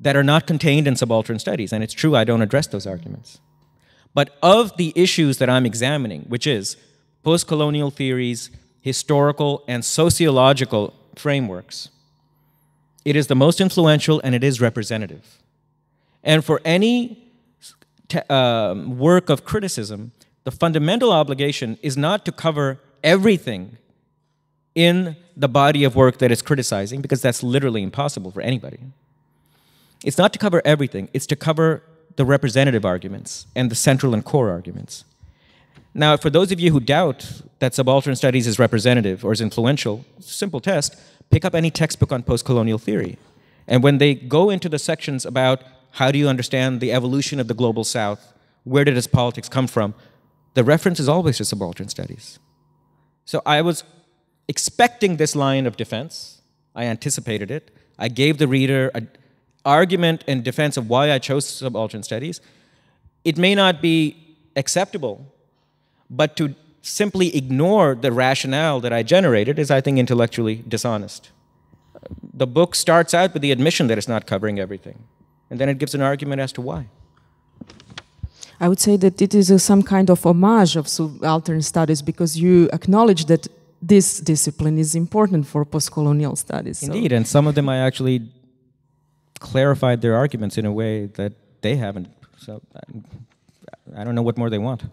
that are not contained in subaltern studies. And it's true, I don't address those arguments. But of the issues that I'm examining, which is post-colonial theories, historical and sociological frameworks, it is the most influential and it is representative. And for any work of criticism, the fundamental obligation is not to cover everything in the body of work that it's criticizing, because that's literally impossible for anybody. It's not to cover everything, it's to cover the representative arguments and the central and core arguments. Now, for those of you who doubt that subaltern studies is representative or is influential, simple test, pick up any textbook on post-colonial theory. And when they go into the sections about how do you understand the evolution of the global South, where did its politics come from, the reference is always to subaltern studies. So I was expecting this line of defense. I anticipated it. I gave the reader an argument in defense of why I chose subaltern studies. It may not be acceptable, but to simply ignore the rationale that I generated is, I think, intellectually dishonest. The book starts out with the admission that it's not covering everything, and then it gives an argument as to why. I would say that it is some kind of homage of subaltern studies, because you acknowledge that this discipline is important for post-colonial studies. Indeed, and some of them I actually clarified their arguments in a way that they haven't. So I don't know what more they want.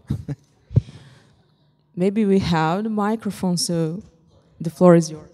Maybe we have the microphone, so the floor is yours.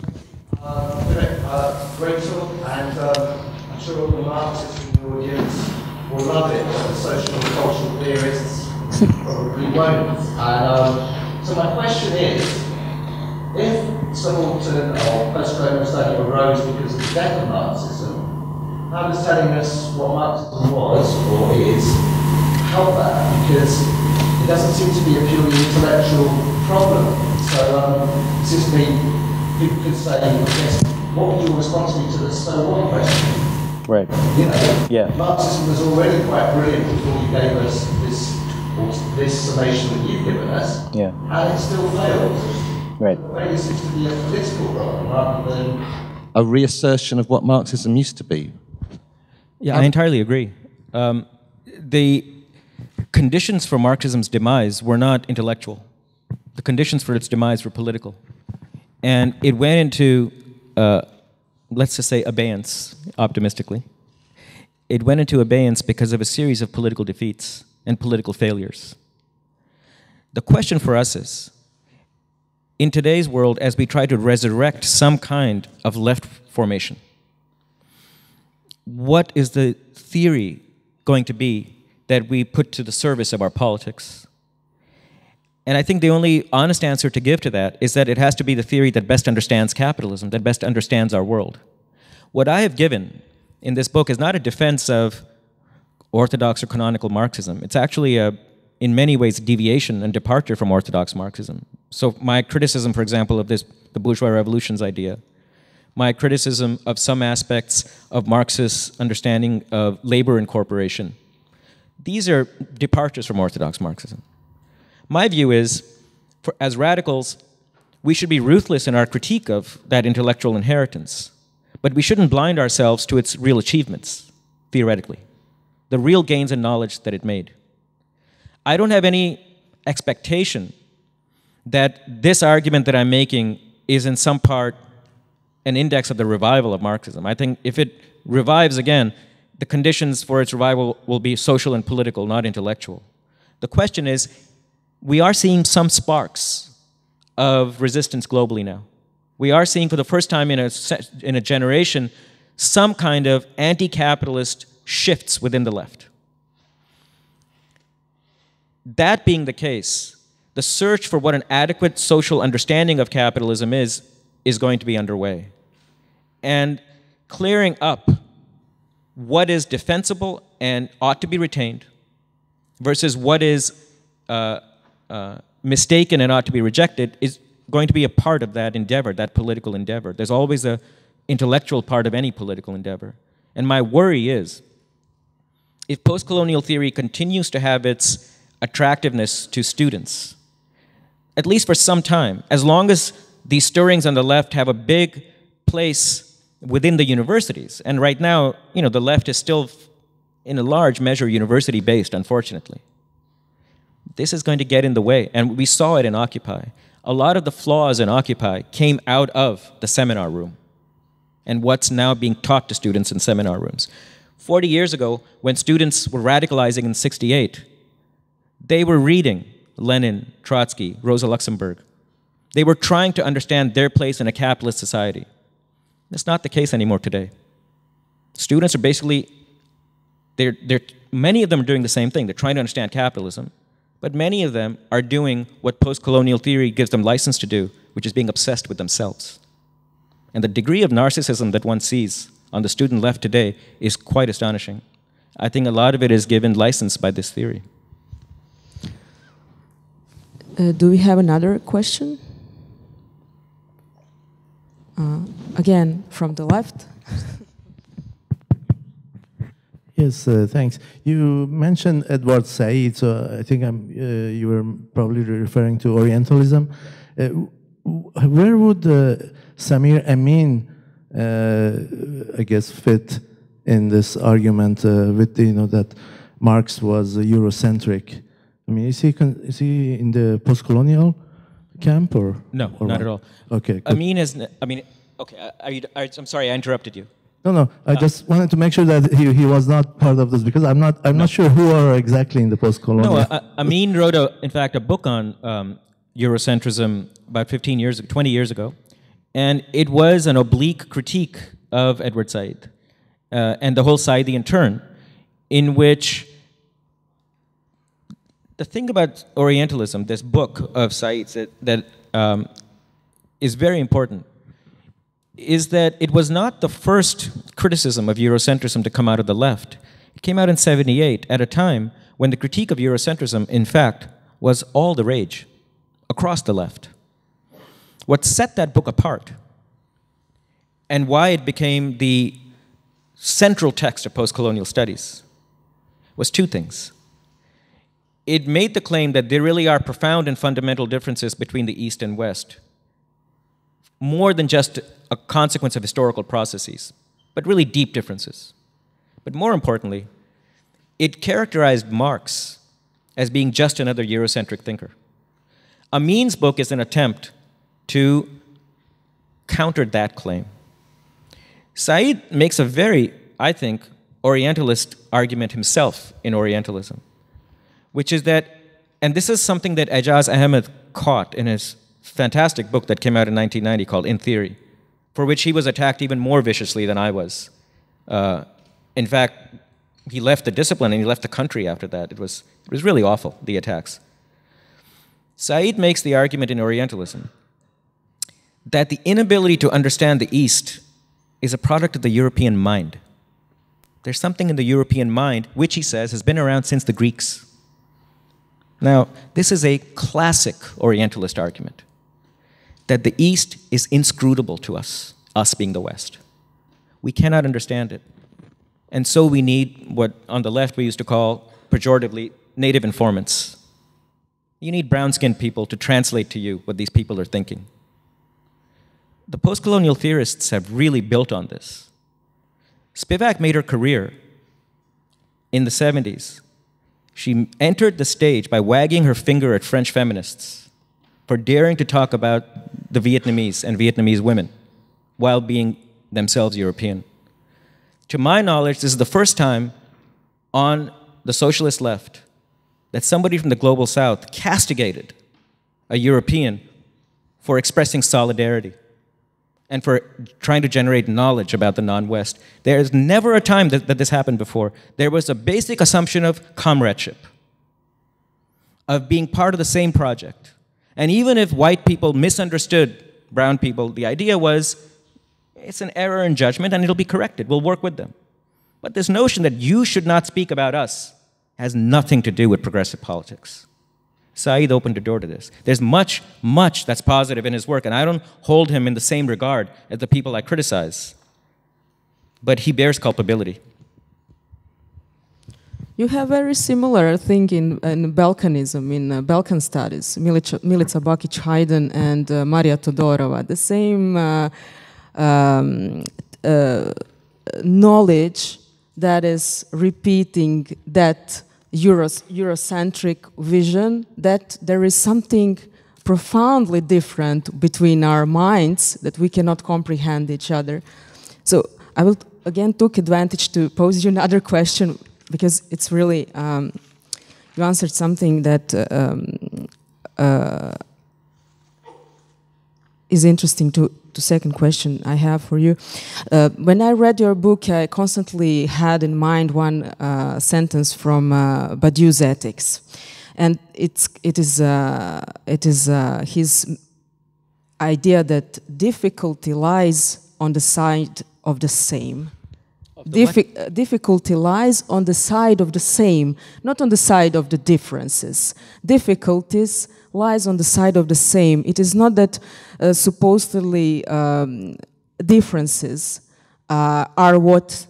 Great talk, and I'm sure all the Marxists in the audience will love it, but the social and cultural theorists probably won't. And so my question is, if subaltern or post-colonial study arose because of the death of Marxism, how does telling us what Marxism was or is help that? Because it doesn't seem to be a purely intellectual problem. So it seems to me people could say, I guess, what would your response be to the so what question? Right. You know, yeah. Marxism was already quite brilliant before you gave us this summation that you've given us, yeah. And it still failed. Right. Maybe it seems to be a political problem rather than a reassertion of what Marxism used to be. Yeah, I entirely agree. The conditions for Marxism's demise were not intellectual. The conditions for its demise were political. And it went into, let's just say, abeyance, optimistically. It went into abeyance because of a series of political defeats and political failures. The question for us is, in today's world, as we try to resurrect some kind of left formation, what is the theory going to be that we put to the service of our politics? And I think the only honest answer to give to that is that it has to be the theory that best understands capitalism, that best understands our world. What I have given in this book is not a defense of orthodox or canonical Marxism. It's actually, in many ways, a deviation and departure from orthodox Marxism. So my criticism, for example, of the bourgeois revolutions idea, my criticism of some aspects of Marxist understanding of labor incorporation, these are departures from orthodox Marxism. My view is, as radicals, we should be ruthless in our critique of that intellectual inheritance, but we shouldn't blind ourselves to its real achievements, theoretically, the real gains in knowledge that it made. I don't have any expectation that this argument that I'm making is in some part an index of the revival of Marxism. I think if it revives again, the conditions for its revival will be social and political, not intellectual. The question is, we are seeing some sparks of resistance globally now. We are seeing for the first time in a generation some kind of anti-capitalist shifts within the left. That being the case, the search for what an adequate social understanding of capitalism is going to be underway. And clearing up what is defensible and ought to be retained versus what is mistaken and ought to be rejected is going to be a part of that endeavor, that political endeavor. There's always an intellectual part of any political endeavor. And my worry is, if post-colonial theory continues to have its attractiveness to students, at least for some time, as long as these stirrings on the left have a big place within the universities. And right now, the left is still, in a large measure, university-based, unfortunately. This is going to get in the way, and we saw it in Occupy. A lot of the flaws in Occupy came out of the seminar room and what's now being taught to students in seminar rooms. 40 years ago, when students were radicalizing in '68, they were reading Lenin, Trotsky, Rosa Luxemburg. They were trying to understand their place in a capitalist society. That's not the case anymore today. Students are basically, many of them are doing the same thing. They're trying to understand capitalism, but many of them are doing what postcolonial theory gives them license to do, which is being obsessed with themselves. And the degree of narcissism that one sees on the student left today is quite astonishing. I think a lot of it is given license by this theory. Do we have another question? Again, from the left. Yes, thanks. You mentioned Edward Said, so I think you were probably referring to Orientalism. Where would Samir Amin, I guess, fit in this argument with that Marx was Eurocentric? I mean, is he in the postcolonial camp or no? Or not what? at all. Okay. Good. Amin is. Okay. I'm sorry, I interrupted you. No. I just wanted to make sure that he was not part of this because I'm not sure who are exactly in the postcolonial. No, Amin wrote in fact a book on Eurocentrism about 20 years ago, and it was an oblique critique of Edward Said and the whole Saidian turn, in which the thing about Orientalism, this book of Said's that is very important, is that it was not the first criticism of Eurocentrism to come out of the left. It came out in '78 at a time when the critique of Eurocentrism, in fact, was all the rage across the left. What set that book apart and why it became the central text of postcolonial studies was two things. It made the claim that there really are profound and fundamental differences between the East and West, more than just a consequence of historical processes, but really deep differences. But more importantly, it characterized Marx as being just another Eurocentric thinker. Amin's book is an attempt to counter that claim. Said makes a very, I think, Orientalist argument himself in Orientalism, which is that, and this is something that Ejaz Ahmed caught in his fantastic book that came out in 1990 called In Theory, for which he was attacked even more viciously than I was. In fact, he left the discipline and he left the country after that. It was really awful, the attacks. Said makes the argument in Orientalism that the inability to understand the East is a product of the European mind. There's something in the European mind, which he says has been around since the Greeks. Now, this is a classic Orientalist argument, that the East is inscrutable to us being the West. We cannot understand it. And so we need what on the left we used to call, pejoratively, native informants. You need brown-skinned people to translate to you what these people are thinking. The postcolonial theorists have really built on this. Spivak made her career in the 70s. She entered the stage by wagging her finger at French feminists for daring to talk about the Vietnamese and Vietnamese women while being themselves European. To my knowledge, this is the first time on the socialist left that somebody from the global south castigated a European for expressing solidarity and for trying to generate knowledge about the non-West. There is never a time that this happened before. There was a basic assumption of comradeship, of being part of the same project. And even if white people misunderstood brown people, the idea was, it's an error in judgment and it'll be corrected. We'll work with them. But this notion that you should not speak about us has nothing to do with progressive politics. Said opened the door to this. There's much that's positive in his work, and I don't hold him in the same regard as the people I criticize. But he bears culpability. You have very similar thing in Balkanism, in Balkan studies, Milica Bakić-Hajdn and Maria Todorova. The same knowledge that is repeating that Eurocentric vision, that there is something profoundly different between our minds, that we cannot comprehend each other. So I will again took advantage to pose you another question, because it's really, you answered something that is interesting to second question I have for you. When I read your book, I constantly had in mind one sentence from Badiou's Ethics, and it is his idea that difficulty lies on the side of the same. Difficulty lies on the side of the same, not on the side of the differences. Difficulties lies on the side of the same. It is not that supposedly differences are what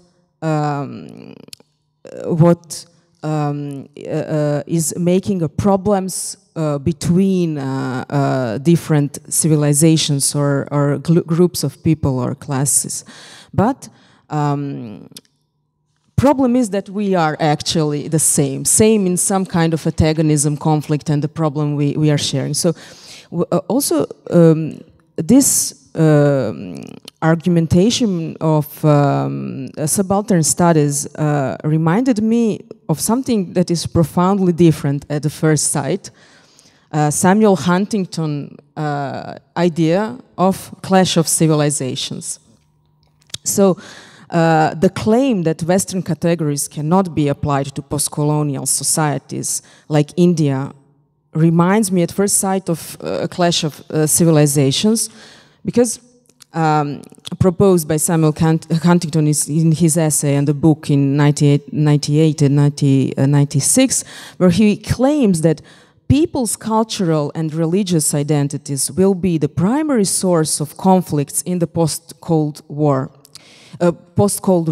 is making a problems between different civilizations or groups of people or classes, but problem is that we are actually the same in some kind of antagonism, conflict, and the problem we are sharing. So also this argumentation of subaltern studies reminded me of something that is profoundly different at the first sight. Samuel Huntington idea of clash of civilizations. So the claim that Western categories cannot be applied to post-colonial societies like India reminds me at first sight of a clash of civilizations, because proposed by Samuel Huntington in his essay and the book in 1998 and 1996, where he claims that people's cultural and religious identities will be the primary source of conflicts in the post-Cold War. Post-Cold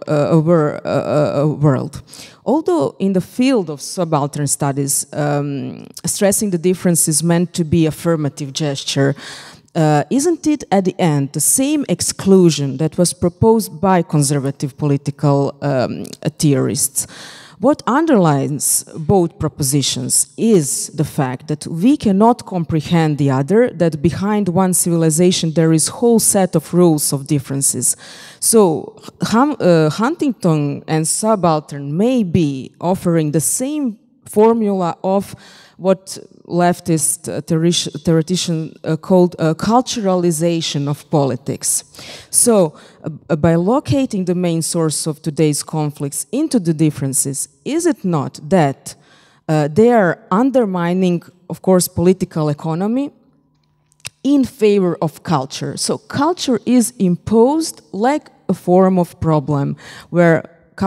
world. Although in the field of subaltern studies, stressing the difference is meant to be affirmative gesture, isn't it at the end the same exclusion that was proposed by conservative political theorists? What underlines both propositions is the fact that we cannot comprehend the other, that behind one civilization there is a whole set of rules of differences. So Huntington and subaltern may be offering the same formula of what leftist theoreticians called culturalization of politics. So, by locating the main source of today's conflicts into the differences, is it not that they are undermining, of course, political economy in favor of culture? So, culture is imposed like a form of problem where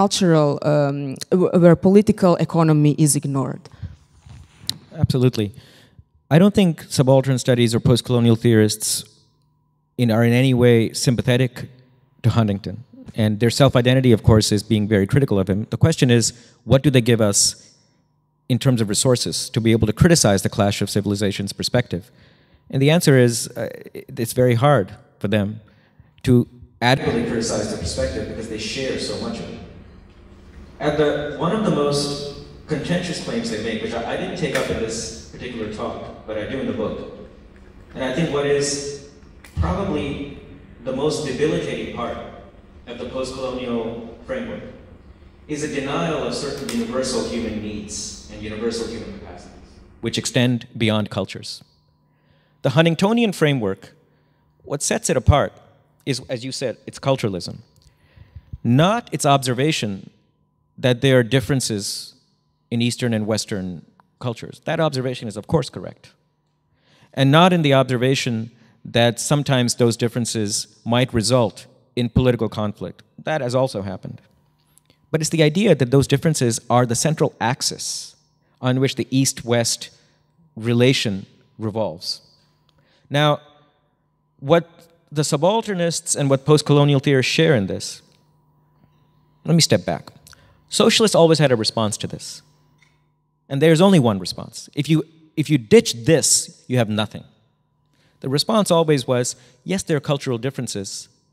where political economy is ignored. Absolutely. I don't think subaltern studies or post-colonial theorists are in any way sympathetic to Huntington. And their self-identity, of course, is being very critical of him. The question is, what do they give us in terms of resources to be able to criticize the clash of civilizations perspective? And the answer is, it's very hard for them to adequately criticize the perspective because they share so much of it. One of the most contentious claims they make, which I didn't take up in this particular talk, but I do in the book. And I think what is probably the most debilitating part of the post-colonial framework is a denial of certain universal human needs and universal human capacities, which extend beyond cultures. The Huntingtonian framework, what sets it apart is, as you said, its culturalism, not its observation that there are differences in Eastern and Western cultures. That observation is, of course, correct. And not in the observation that sometimes those differences might result in political conflict. That has also happened. But it's the idea that those differences are the central axis on which the East-West relation revolves. Now, what the subalternists and what post-colonial theorists share in this, let me step back. Socialists always had a response to this. And there's only one response. If you ditch this, you have nothing. The response always was, yes, there are cultural differences,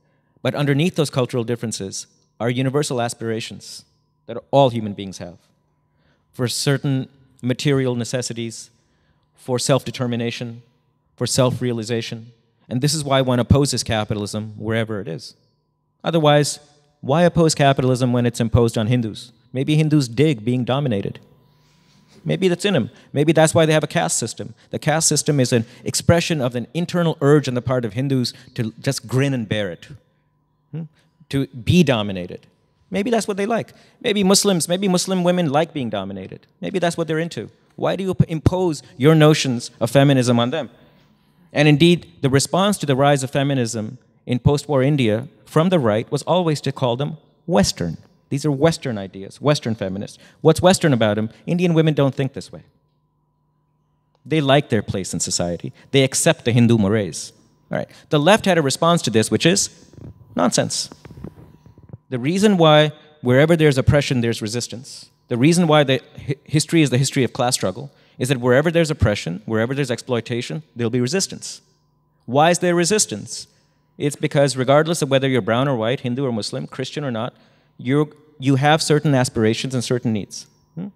But underneath those cultural differences are universal aspirations that all human beings have for certain material necessities, for self-determination, for self-realization. And this is why one opposes capitalism wherever it is. Otherwise, why oppose capitalism when it's imposed on Hindus? Maybe Hindus dig being dominated. Maybe that's in them. Maybe that's why they have a caste system. The caste system is an expression of an internal urge on the part of Hindus to just grin and bear it, to be dominated. Maybe that's what they like. Maybe Muslim women like being dominated. Maybe that's what they're into. Why do you impose your notions of feminism on them? And indeed, the response to the rise of feminism in post-war India from the right was always to call them Western. These are Western ideas, Western feminists. What's Western about them? Indian women don't think this way. They like their place in society. They accept the Hindu mores. All right. The left had a response to this, which is nonsense. The reason why wherever there's oppression, there's resistance. The reason why the history is the history of class struggle is that wherever there's oppression, wherever there's exploitation, there'll be resistance. Why is there resistance? It's because regardless of whether you're brown or white, Hindu or Muslim, Christian or not, you have certain aspirations and certain needs.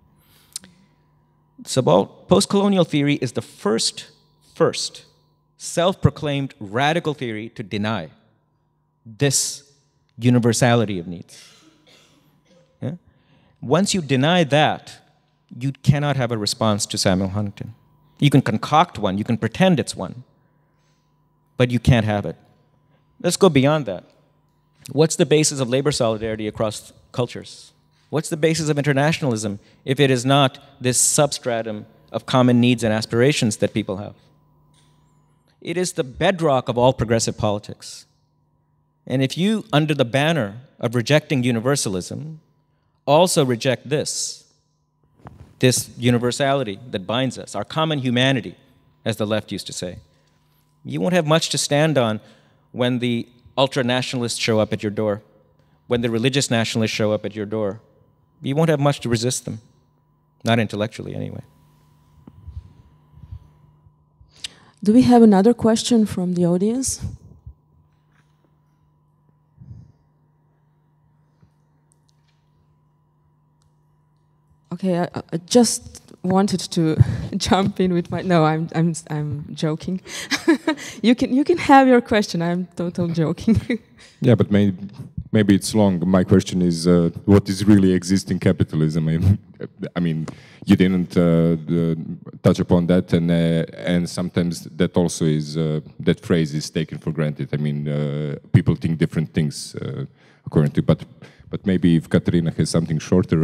So post-colonial theory is the first self-proclaimed radical theory to deny this universality of needs. Yeah? Once you deny that, you cannot have a response to Samuel Huntington. You can concoct one, you can pretend it's one, but you can't have it. Let's go beyond that. What's the basis of labor solidarity across cultures? What's the basis of internationalism if it is not this substratum of common needs and aspirations that people have? It is the bedrock of all progressive politics. And if you, under the banner of rejecting universalism, also reject this universality that binds us, our common humanity, as the left used to say, you won't have much to stand on when the ultra-nationalists show up at your door, when the religious nationalists show up at your door. You won't have much to resist them, not intellectually anyway. Do we have another question from the audience? Okay, I just wanted to jump in with my. No, I'm joking. you can have your question. I'm totally joking. Yeah, but maybe it's long. My question is, what is really existing capitalism? I mean, you didn't touch upon that, and sometimes that also is that phrase is taken for granted. I mean, people think different things according to, but maybe if Katarina has something shorter.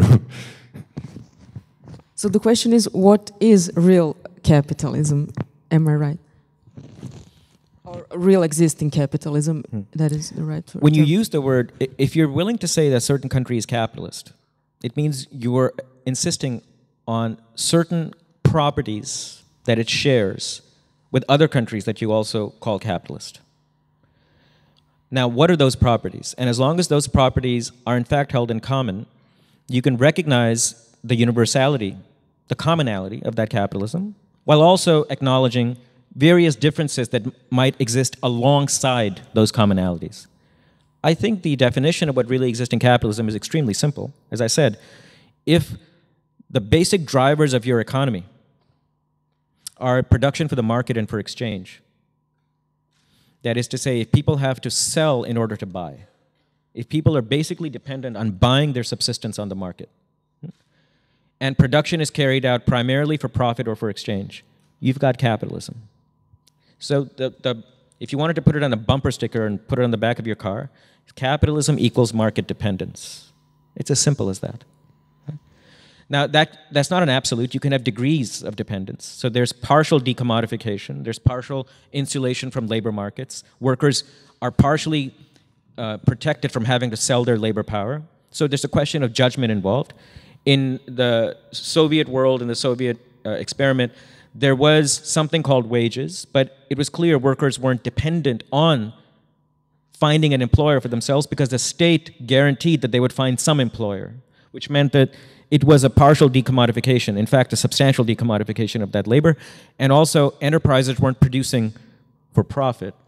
So the question is, what is real capitalism? Am I right? Or real existing capitalism, that is the right word. When you use the word, if you're willing to say that a certain country is capitalist, it means you're insisting on certain properties that it shares with other countries that you also call capitalist. Now, what are those properties? And as long as those properties are in fact held in common, you can recognize the universality, the commonality of that capitalism, while also acknowledging various differences that might exist alongside those commonalities. I think the definition of what really exists in capitalism is extremely simple. As I said, if the basic drivers of your economy are production for the market and for exchange, that is to say, if people have to sell in order to buy, if people are basically dependent on buying their subsistence on the market, and production is carried out primarily for profit or for exchange, you've got capitalism. So if you wanted to put it on a bumper sticker and put it on the back of your car, capitalism equals market dependence. It's as simple as that. Now, that's not an absolute. You can have degrees of dependence. So there's partial decommodification. There's partial insulation from labor markets. Workers are partially protected from having to sell their labor power. So there's a question of judgment involved. In the Soviet world, in the Soviet experiment, there was something called wages, but it was clear workers weren't dependent on finding an employer for themselves because the state guaranteed that they would find some employer, which meant that it was a partial decommodification, in fact, a substantial decommodification of that labor, and also enterprises weren't producing for profit.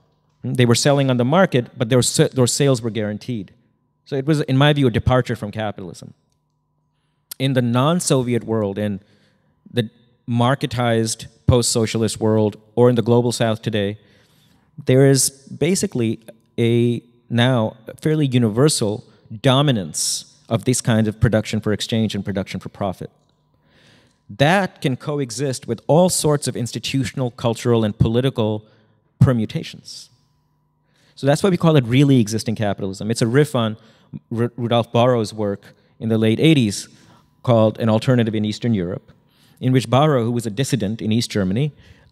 They were selling on the market, but their sales were guaranteed. So it was, in my view, a departure from capitalism. In the non-Soviet world, in the marketized post-socialist world, or in the global south today, there is basically now a fairly universal dominance of this kind of production for exchange and production for profit. That can coexist with all sorts of institutional, cultural, and political permutations. So that's why we call it really existing capitalism. It's a riff on Rudolf Barrow's work in the late 80s called An Alternative in Eastern Europe, in which Barrow, who was a dissident in East Germany,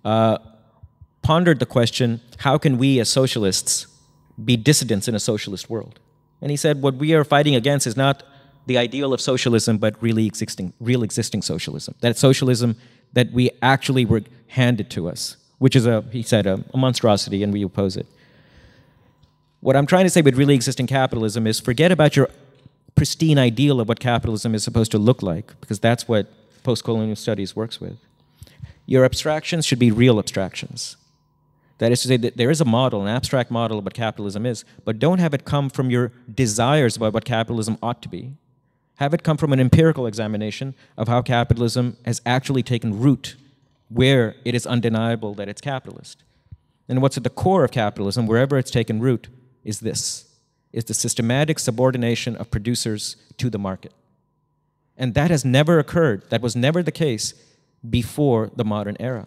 pondered the question, how can we as socialists be dissidents in a socialist world? And he said, what we are fighting against is not the ideal of socialism, but real existing socialism. That socialism that we actually were handed to us, which is, he said, a monstrosity, and we oppose it. What I'm trying to say with really existing capitalism is forget about your pristine ideal of what capitalism is supposed to look like, because that's what postcolonial studies works with. Your abstractions should be real abstractions. That is to say that there is a model, an abstract model of what capitalism is, but don't have it come from your desires about what capitalism ought to be. Have it come from an empirical examination of how capitalism has actually taken root where it is undeniable that it's capitalist. And what's at the core of capitalism, wherever it's taken root, is this, is the systematic subordination of producers to the market. And that has never occurred. That was never the case before the modern era.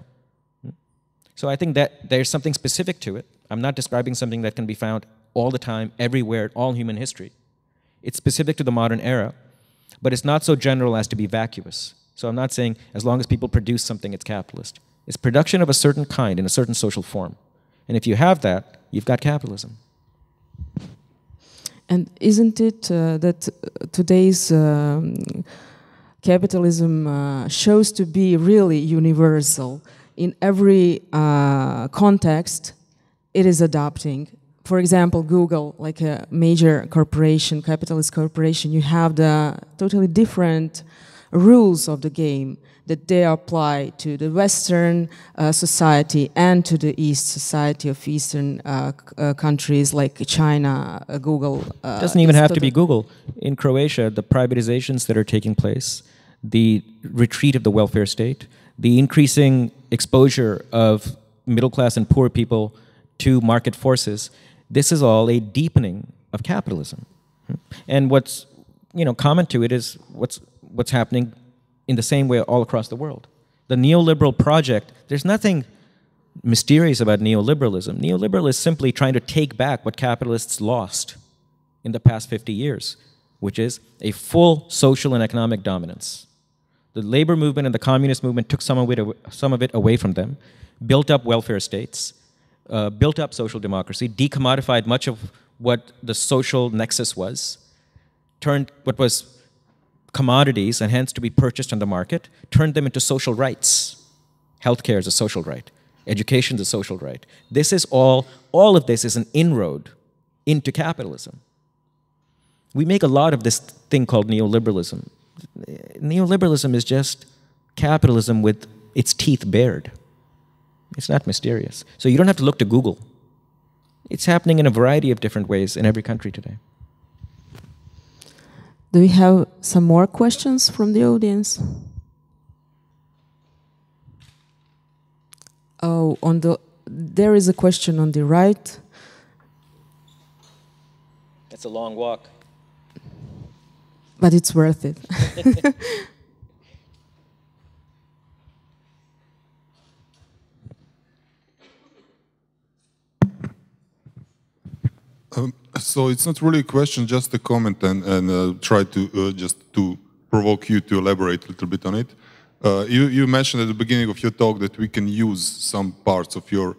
So I think that there's something specific to it. I'm not describing something that can be found all the time, everywhere, all human history. It's specific to the modern era, but it's not so general as to be vacuous. So I'm not saying as long as people produce something, it's capitalist. It's production of a certain kind in a certain social form. And if you have that, you've got capitalism. And isn't it that today's capitalism shows to be really universal? In every context, it is adopting. For example, Google, like a major corporation, capitalist corporation, you have the totally different rules of the game that they apply to the Western society and to the East society of Eastern countries like China, Google. It doesn't even have to be Google. In Croatia, the privatizations that are taking place, the retreat of the welfare state, the increasing exposure of middle class and poor people to market forces, this is all a deepening of capitalism. And what's common to it is what's happening in the same way all across the world. The neoliberal project, there's nothing mysterious about neoliberalism. Neoliberalism is simply trying to take back what capitalists lost in the past 50 years, which is a full social and economic dominance. The labor movement and the communist movement took some of it away from them, built up welfare states, built up social democracy, decommodified much of what the social nexus was, turned what was commodities and hence to be purchased on the market, turned them into social rights. Healthcare is a social right. Education is a social right. This is all of this is an inroad into capitalism. We make a lot of this thing called neoliberalism. Neoliberalism is just capitalism with its teeth bared. It's not mysterious. So you don't have to look to Google. It's happening in a variety of different ways in every country today. Do we have some more questions from the audience? Oh, there is a question on the right. It's a long walk. But it's worth it. So it's not really a question, just a comment, and try to just to provoke you to elaborate a little bit on it. You mentioned at the beginning of your talk that we can use some parts of your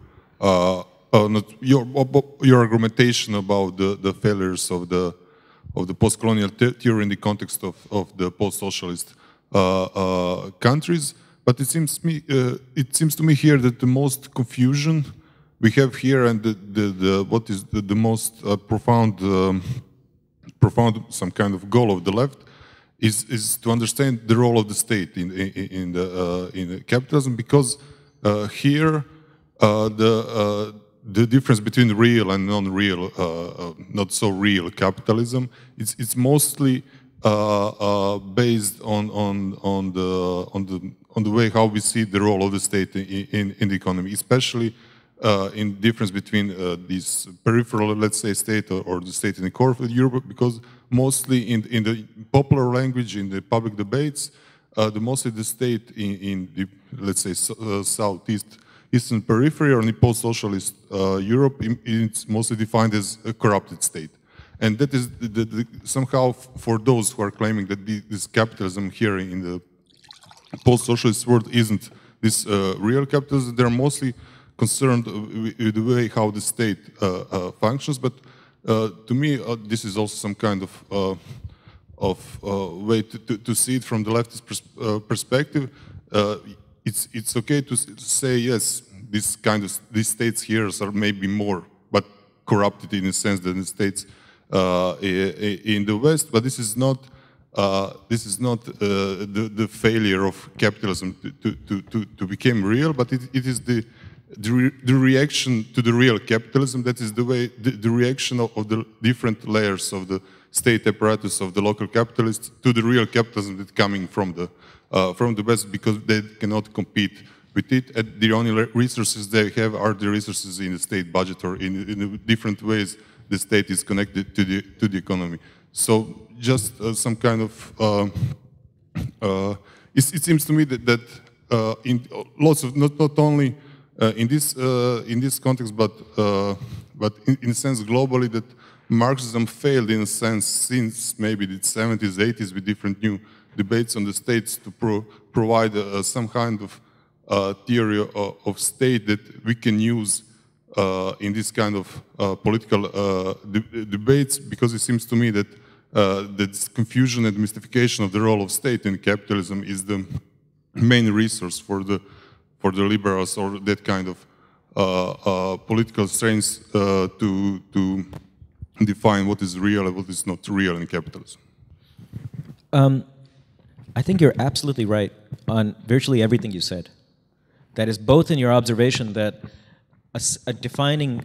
argumentation about the failures of the post-colonial theory in the context of the post-socialist countries, but it seems to me here that the most confusion we have here, and what is the most profound some kind of goal of the left is to understand the role of the state in capitalism, because here the the difference between real and non-real, not so real capitalism, it's mostly based on the way how we see the role of the state in the economy, especially in difference between this peripheral, let's say, state or the state in the core of Europe, because mostly in the popular language, in the public debates, mostly the state in the, let's say, eastern periphery or in the post-socialist Europe, it's mostly defined as a corrupted state. And that is somehow for those who are claiming that this capitalism here in the post-socialist world isn't this real capitalism, they're mostly concerned with the way how the state functions. But to me, this is also some kind of way to see it from the leftist perspective. It's okay to say, yes, these states here are maybe more, but corrupted in a sense than the states in the West. But this is not the failure of capitalism to become real, but it is the reaction to the real capitalism. That is the way the reaction of the different layers of the state apparatus of the local capitalists to the real capitalism that's coming from the West, because they cannot compete with it. And the only resources they have are the resources in the state budget or in the different ways the state is connected to the economy. So just some kind of it seems to me that in lots of not only in this context, but in a sense globally, that Marxism failed in a sense since maybe the 70s, 80s, with different new debates on the states to provide some kind of theory of state that we can use in this kind of political debates, because it seems to me that this confusion and mystification of the role of state in capitalism is the main resource for the liberals or that kind of political strengths to define what is real and what is not real in capitalism. I think you're absolutely right on virtually everything you said. That is both in your observation that a defining,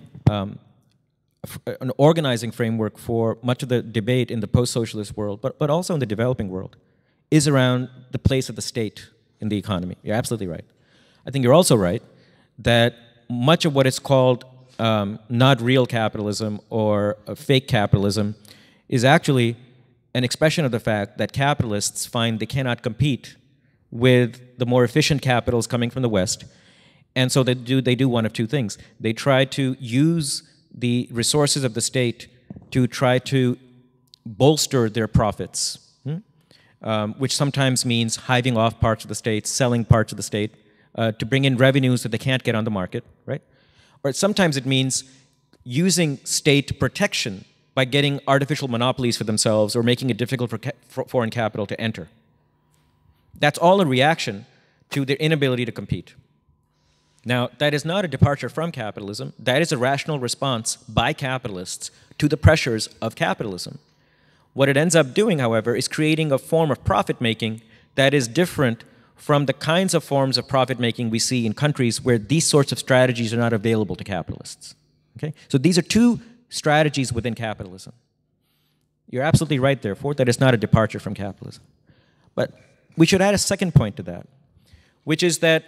an organizing framework for much of the debate in the post-socialist world, but also in the developing world, is around the place of the state in the economy. You're absolutely right. I think you're also right that much of what is called not real capitalism or fake capitalism is actually an expression of the fact that capitalists find they cannot compete with the more efficient capitals coming from the West. And so they do one of two things. They try to use the resources of the state to try to bolster their profits, which sometimes means hiving off parts of the state, selling parts of the state, to bring in revenues that they can't get on the market, right? Or sometimes it means using state protection by getting artificial monopolies for themselves or making it difficult for foreign capital to enter. That's all a reaction to their inability to compete. Now, that is not a departure from capitalism. That is a rational response by capitalists to the pressures of capitalism. What it ends up doing, however, is creating a form of profit-making that is different from the kinds of forms of profit-making we see in countries where these sorts of strategies are not available to capitalists. Okay? So these are two strategies within capitalism. You're absolutely right, therefore, that it's not a departure from capitalism. But we should add a second point to that, which is that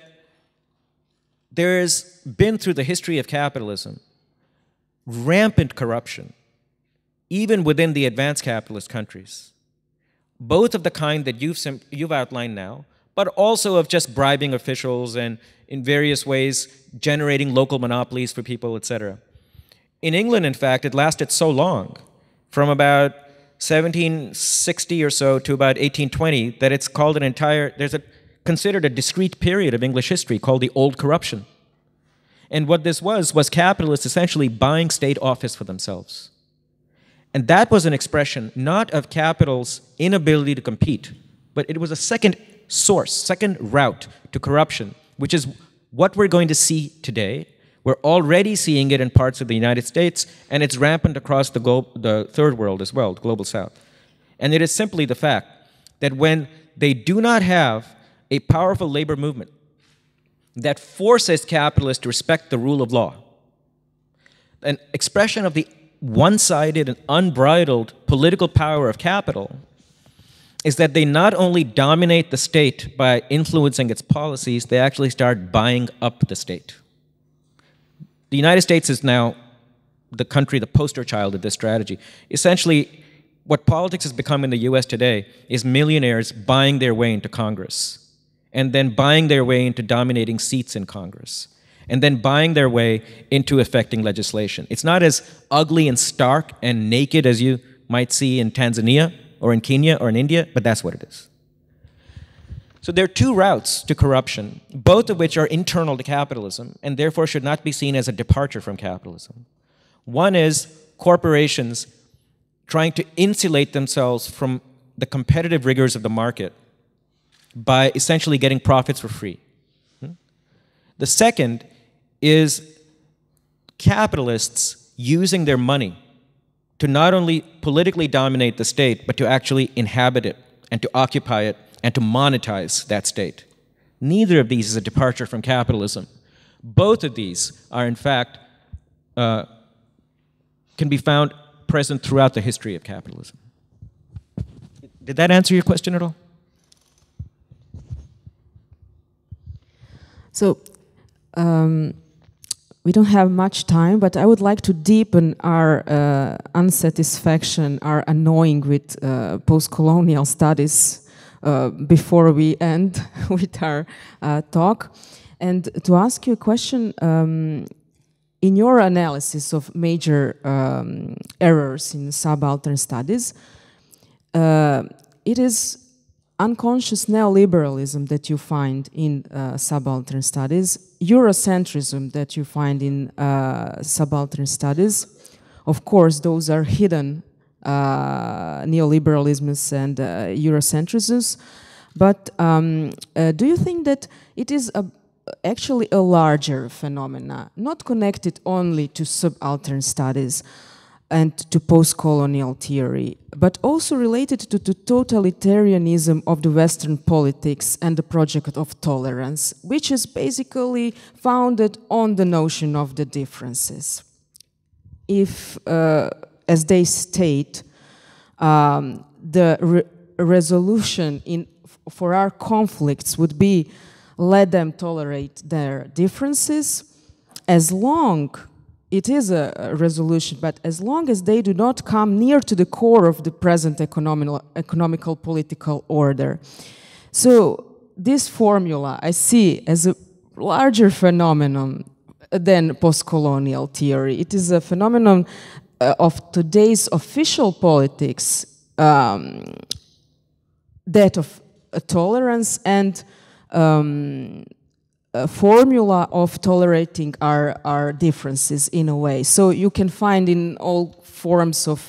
there's been, through the history of capitalism, rampant corruption, even within the advanced capitalist countries, both of the kind that you've outlined now, but also of just bribing officials and in various ways generating local monopolies for people, etc. In England, in fact, it lasted so long, from about 1760 or so to about 1820, that it's called considered a discrete period of English history called the Old Corruption. And what this was capitalists essentially buying state office for themselves. And that was an expression not of capital's inability to compete, but it was a second source, second route to corruption, which is what we're going to see today. We're already seeing it in parts of the United States, and it's rampant across the third world as well, the global south. And it is simply the fact that when they do not have a powerful labor movement that forces capitalists to respect the rule of law, an expression of the one-sided and unbridled political power of capital is that they not only dominate the state by influencing its policies, they actually start buying up the state. The United States is now the country, the poster child of this strategy. Essentially, what politics has become in the US today is millionaires buying their way into Congress, and then buying their way into dominating seats in Congress, and then buying their way into affecting legislation. It's not as ugly and stark and naked as you might see in Tanzania or in Kenya or in India, but that's what it is. So there are two routes to corruption, both of which are internal to capitalism and therefore should not be seen as a departure from capitalism. One is corporations trying to insulate themselves from the competitive rigors of the market by essentially getting profits for free. The second is capitalists using their money to not only politically dominate the state, but to actually inhabit it and to occupy it and to monetize that state. Neither of these is a departure from capitalism. Both of these are, in fact, can be found present throughout the history of capitalism. Did that answer your question at all? So, we don't have much time, but I would like to deepen our unsatisfaction, our annoying with post-colonial studies before we end with our talk. And to ask you a question, in your analysis of major errors in subaltern studies, it is unconscious neoliberalism that you find in subaltern studies, Eurocentrism that you find in subaltern studies. Of course, those are hidden neoliberalisms and Eurocentrisms. But do you think that it is actually a larger phenomena, not connected only to subaltern studies and to post-colonial theory, but also related to the totalitarianism of the Western politics and the project of tolerance, which is basically founded on the notion of the differences. If, as they state, the resolution for our conflicts would be let them tolerate their differences, as long it is a resolution, but as long as they do not come near to the core of the present economical political order. So this formula I see as a larger phenomenon than post-colonial theory. It is a phenomenon of today's official politics, that of tolerance and a formula of tolerating our differences in a way. So you can find in all forms of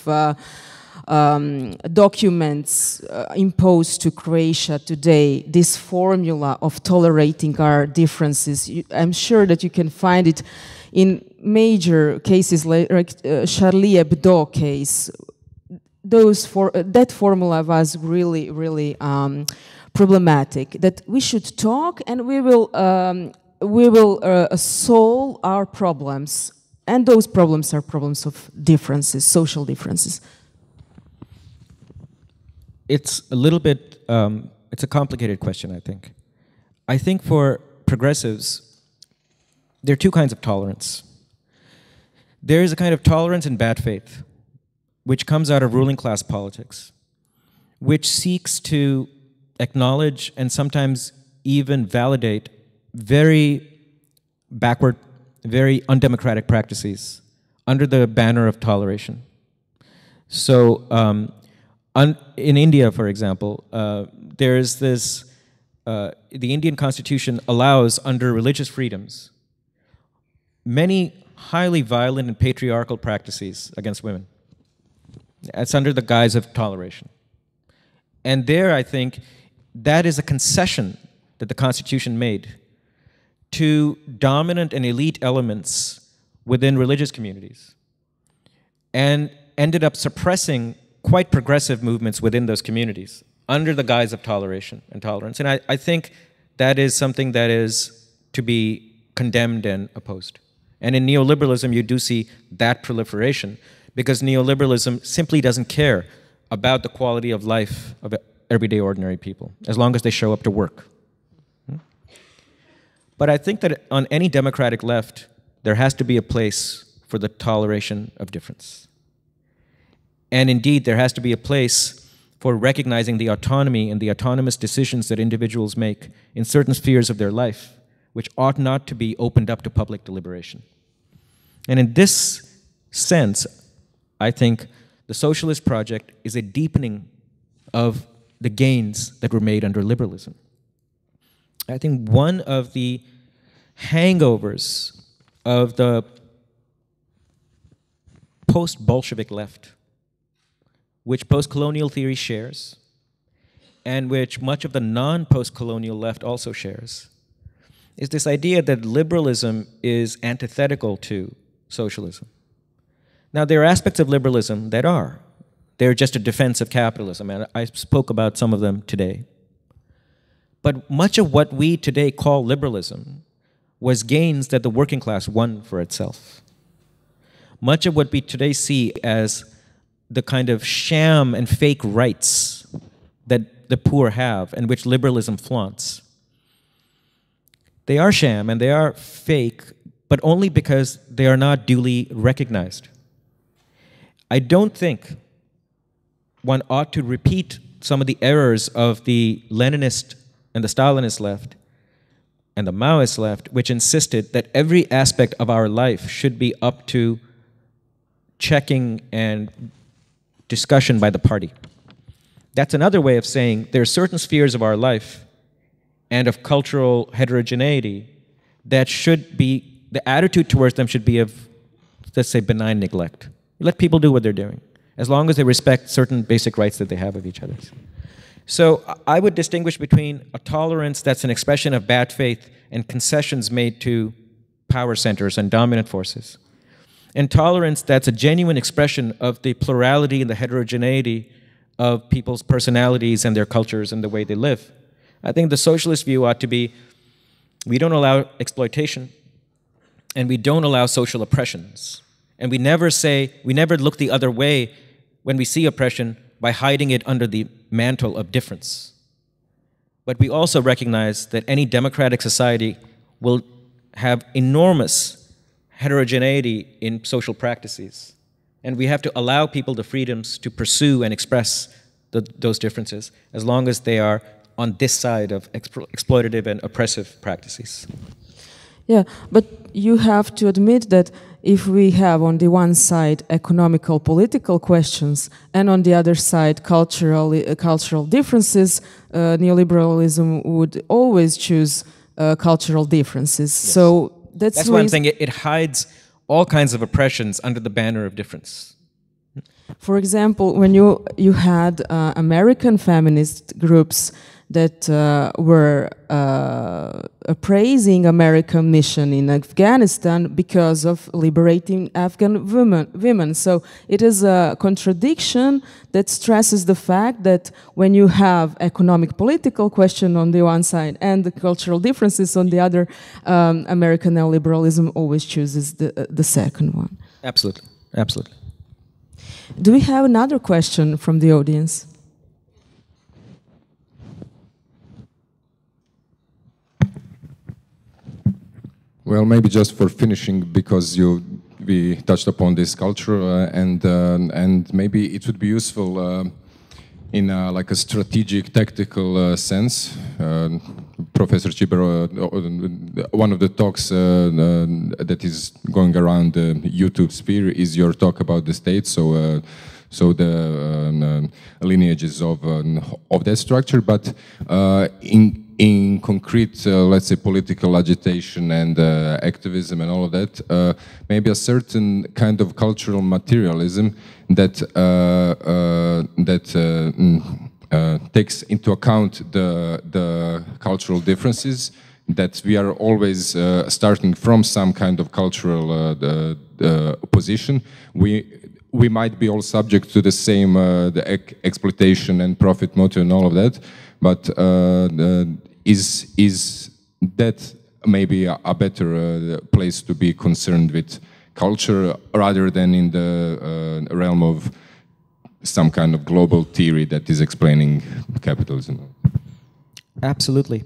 documents imposed to Croatia today this formula of tolerating our differences. I'm sure that you can find it in major cases like Charlie Hebdo case. That formula was really, really problematic, that we should talk and we will solve our problems, and those problems are problems of differences, social differences. It's a little bit, it's a complicated question, I think. I think for progressives, there are two kinds of tolerance. There is a kind of tolerance in bad faith, which comes out of ruling class politics, which seeks to acknowledge and sometimes even validate very backward, very undemocratic practices under the banner of toleration. So in India, for example, there's this, the Indian Constitution allows under religious freedoms many highly violent and patriarchal practices against women. It's under the guise of toleration. And there, I think, that is a concession that the Constitution made to dominant and elite elements within religious communities, and ended up suppressing quite progressive movements within those communities under the guise of toleration and tolerance. And I think that is something that is to be condemned and opposed. And in neoliberalism, you do see that proliferation, because neoliberalism simply doesn't care about the quality of life of everyday ordinary people, as long as they show up to work. But I think that on any democratic left, there has to be a place for the toleration of difference. And indeed, there has to be a place for recognizing the autonomy and the autonomous decisions that individuals make in certain spheres of their life, which ought not to be opened up to public deliberation. And in this sense, I think the socialist project is a deepening of the gains that were made under liberalism. I think one of the hangovers of the post-Bolshevik left, which post-colonial theory shares, and which much of the non-post-colonial left also shares, is this idea that liberalism is antithetical to socialism. Now, there are aspects of liberalism that are. They're just a defense of capitalism, and I spoke about some of them today. But much of what we today call liberalism was gains that the working class won for itself. Much of what we today see as the kind of sham and fake rights that the poor have and which liberalism flaunts, they are sham and they are fake, but only because they are not duly recognized. I don't think one ought to repeat some of the errors of the Leninist and the Stalinist left and the Maoist left, which insisted that every aspect of our life should be up to checking and discussion by the party. That's another way of saying there are certain spheres of our life and of cultural heterogeneity that should be, the attitude towards them should be of, let's say, benign neglect. Let people do what they're doing, as long as they respect certain basic rights that they have of each other. So I would distinguish between a tolerance that's an expression of bad faith and concessions made to power centers and dominant forces, and tolerance that's a genuine expression of the plurality and the heterogeneity of people's personalities and their cultures and the way they live. I think the socialist view ought to be, we don't allow exploitation, and we don't allow social oppressions. And we never look the other way when we see oppression by hiding it under the mantle of difference. But we also recognize that any democratic society will have enormous heterogeneity in social practices. And we have to allow people the freedoms to pursue and express those differences, as long as they are on this side of exploitative and oppressive practices. Yeah, but you have to admit that if we have on the one side economical, political questions, and on the other side cultural differences, neoliberalism would always choose cultural differences. Yes. So that's why I'm saying it hides all kinds of oppressions under the banner of difference. For example, when you had American feminist groups that were praising American mission in Afghanistan because of liberating Afghan women. So it is a contradiction that stresses the fact that when you have economic political question on the one side and the cultural differences on the other, American neoliberalism always chooses the second one. Absolutely, absolutely. Do we have another question from the audience? Well, maybe just for finishing, because we touched upon this culture, and maybe it would be useful in like a strategic, tactical sense. Professor Chibber, one of the talks that is going around the YouTube sphere is your talk about the state. So the lineages of that structure, but in concrete, let's say, political agitation and activism and all of that, maybe a certain kind of cultural materialism that takes into account the cultural differences, that we are always starting from some kind of cultural position. We might be all subject to the same the exploitation and profit motive and all of that, but is that maybe a better place to be concerned with culture rather than in the realm of some kind of global theory that is explaining capitalism. Absolutely.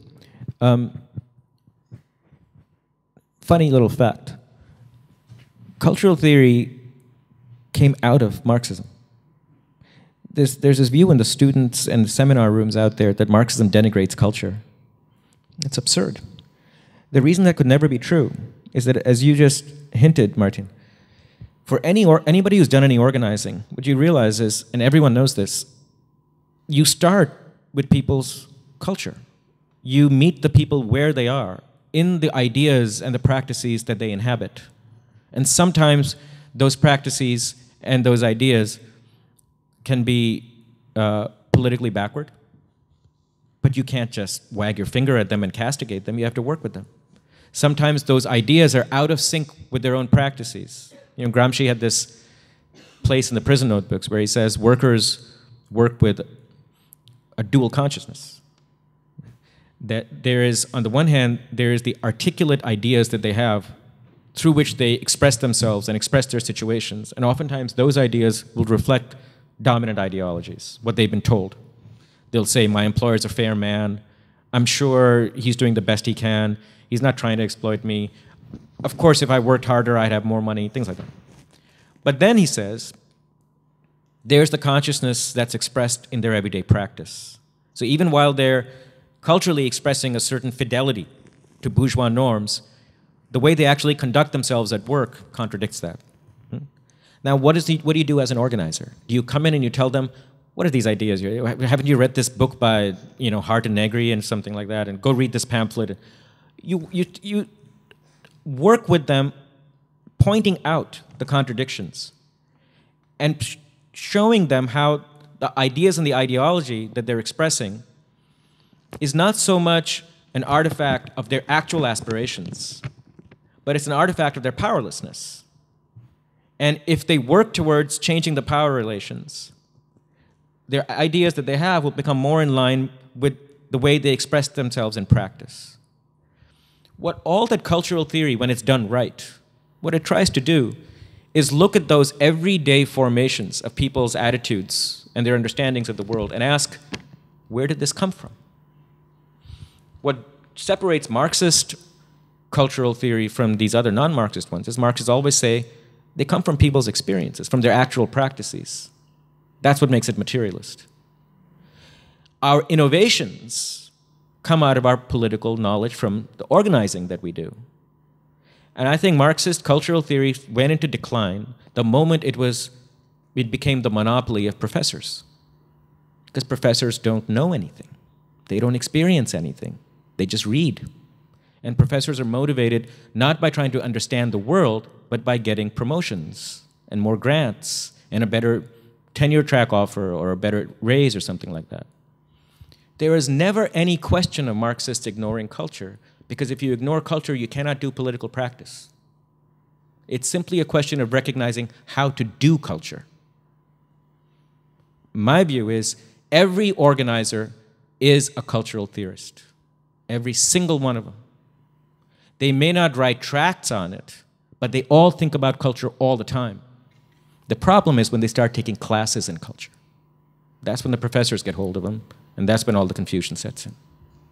Funny little fact. Cultural theory came out of Marxism. There's this view in the students and the seminar rooms out there that Marxism denigrates culture. It's absurd. The reason that could never be true is that, as you just hinted, Martin, for anybody who's done any organizing, what you realize is, and everyone knows this, you start with people's culture. You meet the people where they are, in the ideas and the practices that they inhabit. And sometimes those practices and those ideas can be politically backward, but you can't just wag your finger at them and castigate them. You have to work with them. Sometimes those ideas are out of sync with their own practices. You know, Gramsci had this place in the prison notebooks where he says workers work with a dual consciousness. That there is, on the one hand, there is the articulate ideas that they have through which they express themselves and express their situations. And oftentimes those ideas will reflect dominant ideologies, what they've been told. They'll say, my employer's a fair man. I'm sure he's doing the best he can. He's not trying to exploit me. Of course, if I worked harder, I'd have more money, things like that. But then he says, there's the consciousness that's expressed in their everyday practice. So even while they're culturally expressing a certain fidelity to bourgeois norms, the way they actually conduct themselves at work contradicts that. Now, what do you do as an organizer? Do you come in and you tell them, what are these ideas? Haven't you read this book by, Hart and Negri and something like that? And go read this pamphlet. You work with them, pointing out the contradictions and showing them how the ideas and the ideology that they're expressing is not so much an artifact of their actual aspirations, but it's an artifact of their powerlessness. And if they work towards changing the power relations, their ideas that they have will become more in line with the way they express themselves in practice. All that cultural theory, when it's done right, what it tries to do is look at those everyday formations of people's attitudes and their understandings of the world and ask, where did this come from? What separates Marxist cultural theory from these other non-Marxist ones is Marxists always say they come from people's experiences, from their actual practices. That's what makes it materialist. Our innovations come out of our political knowledge from the organizing that we do. And I think Marxist cultural theory went into decline the moment it became the monopoly of professors. Because professors don't know anything. They don't experience anything. They just read. And professors are motivated not by trying to understand the world, but by getting promotions and more grants and a better tenure track offer or a better raise or something like that. There is never any question of Marxists ignoring culture, because if you ignore culture, you cannot do political practice. It's simply a question of recognizing how to do culture. My view is every organizer is a cultural theorist. Every single one of them. They may not write tracts on it, but they all think about culture all the time. The problem is when they start taking classes in culture. That's when the professors get hold of them, and that's when all the confusion sets in.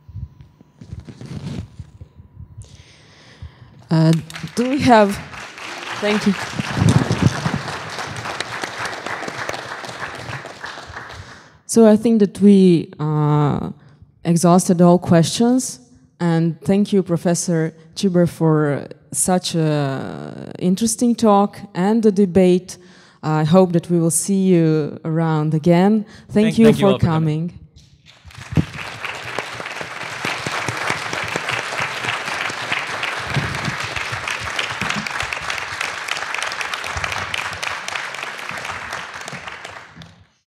Do we have... Thank you. So I think that we exhausted all questions, and thank you, Professor Chibber, for such an interesting talk and the debate. I hope that we will see you around again. Thank you for coming.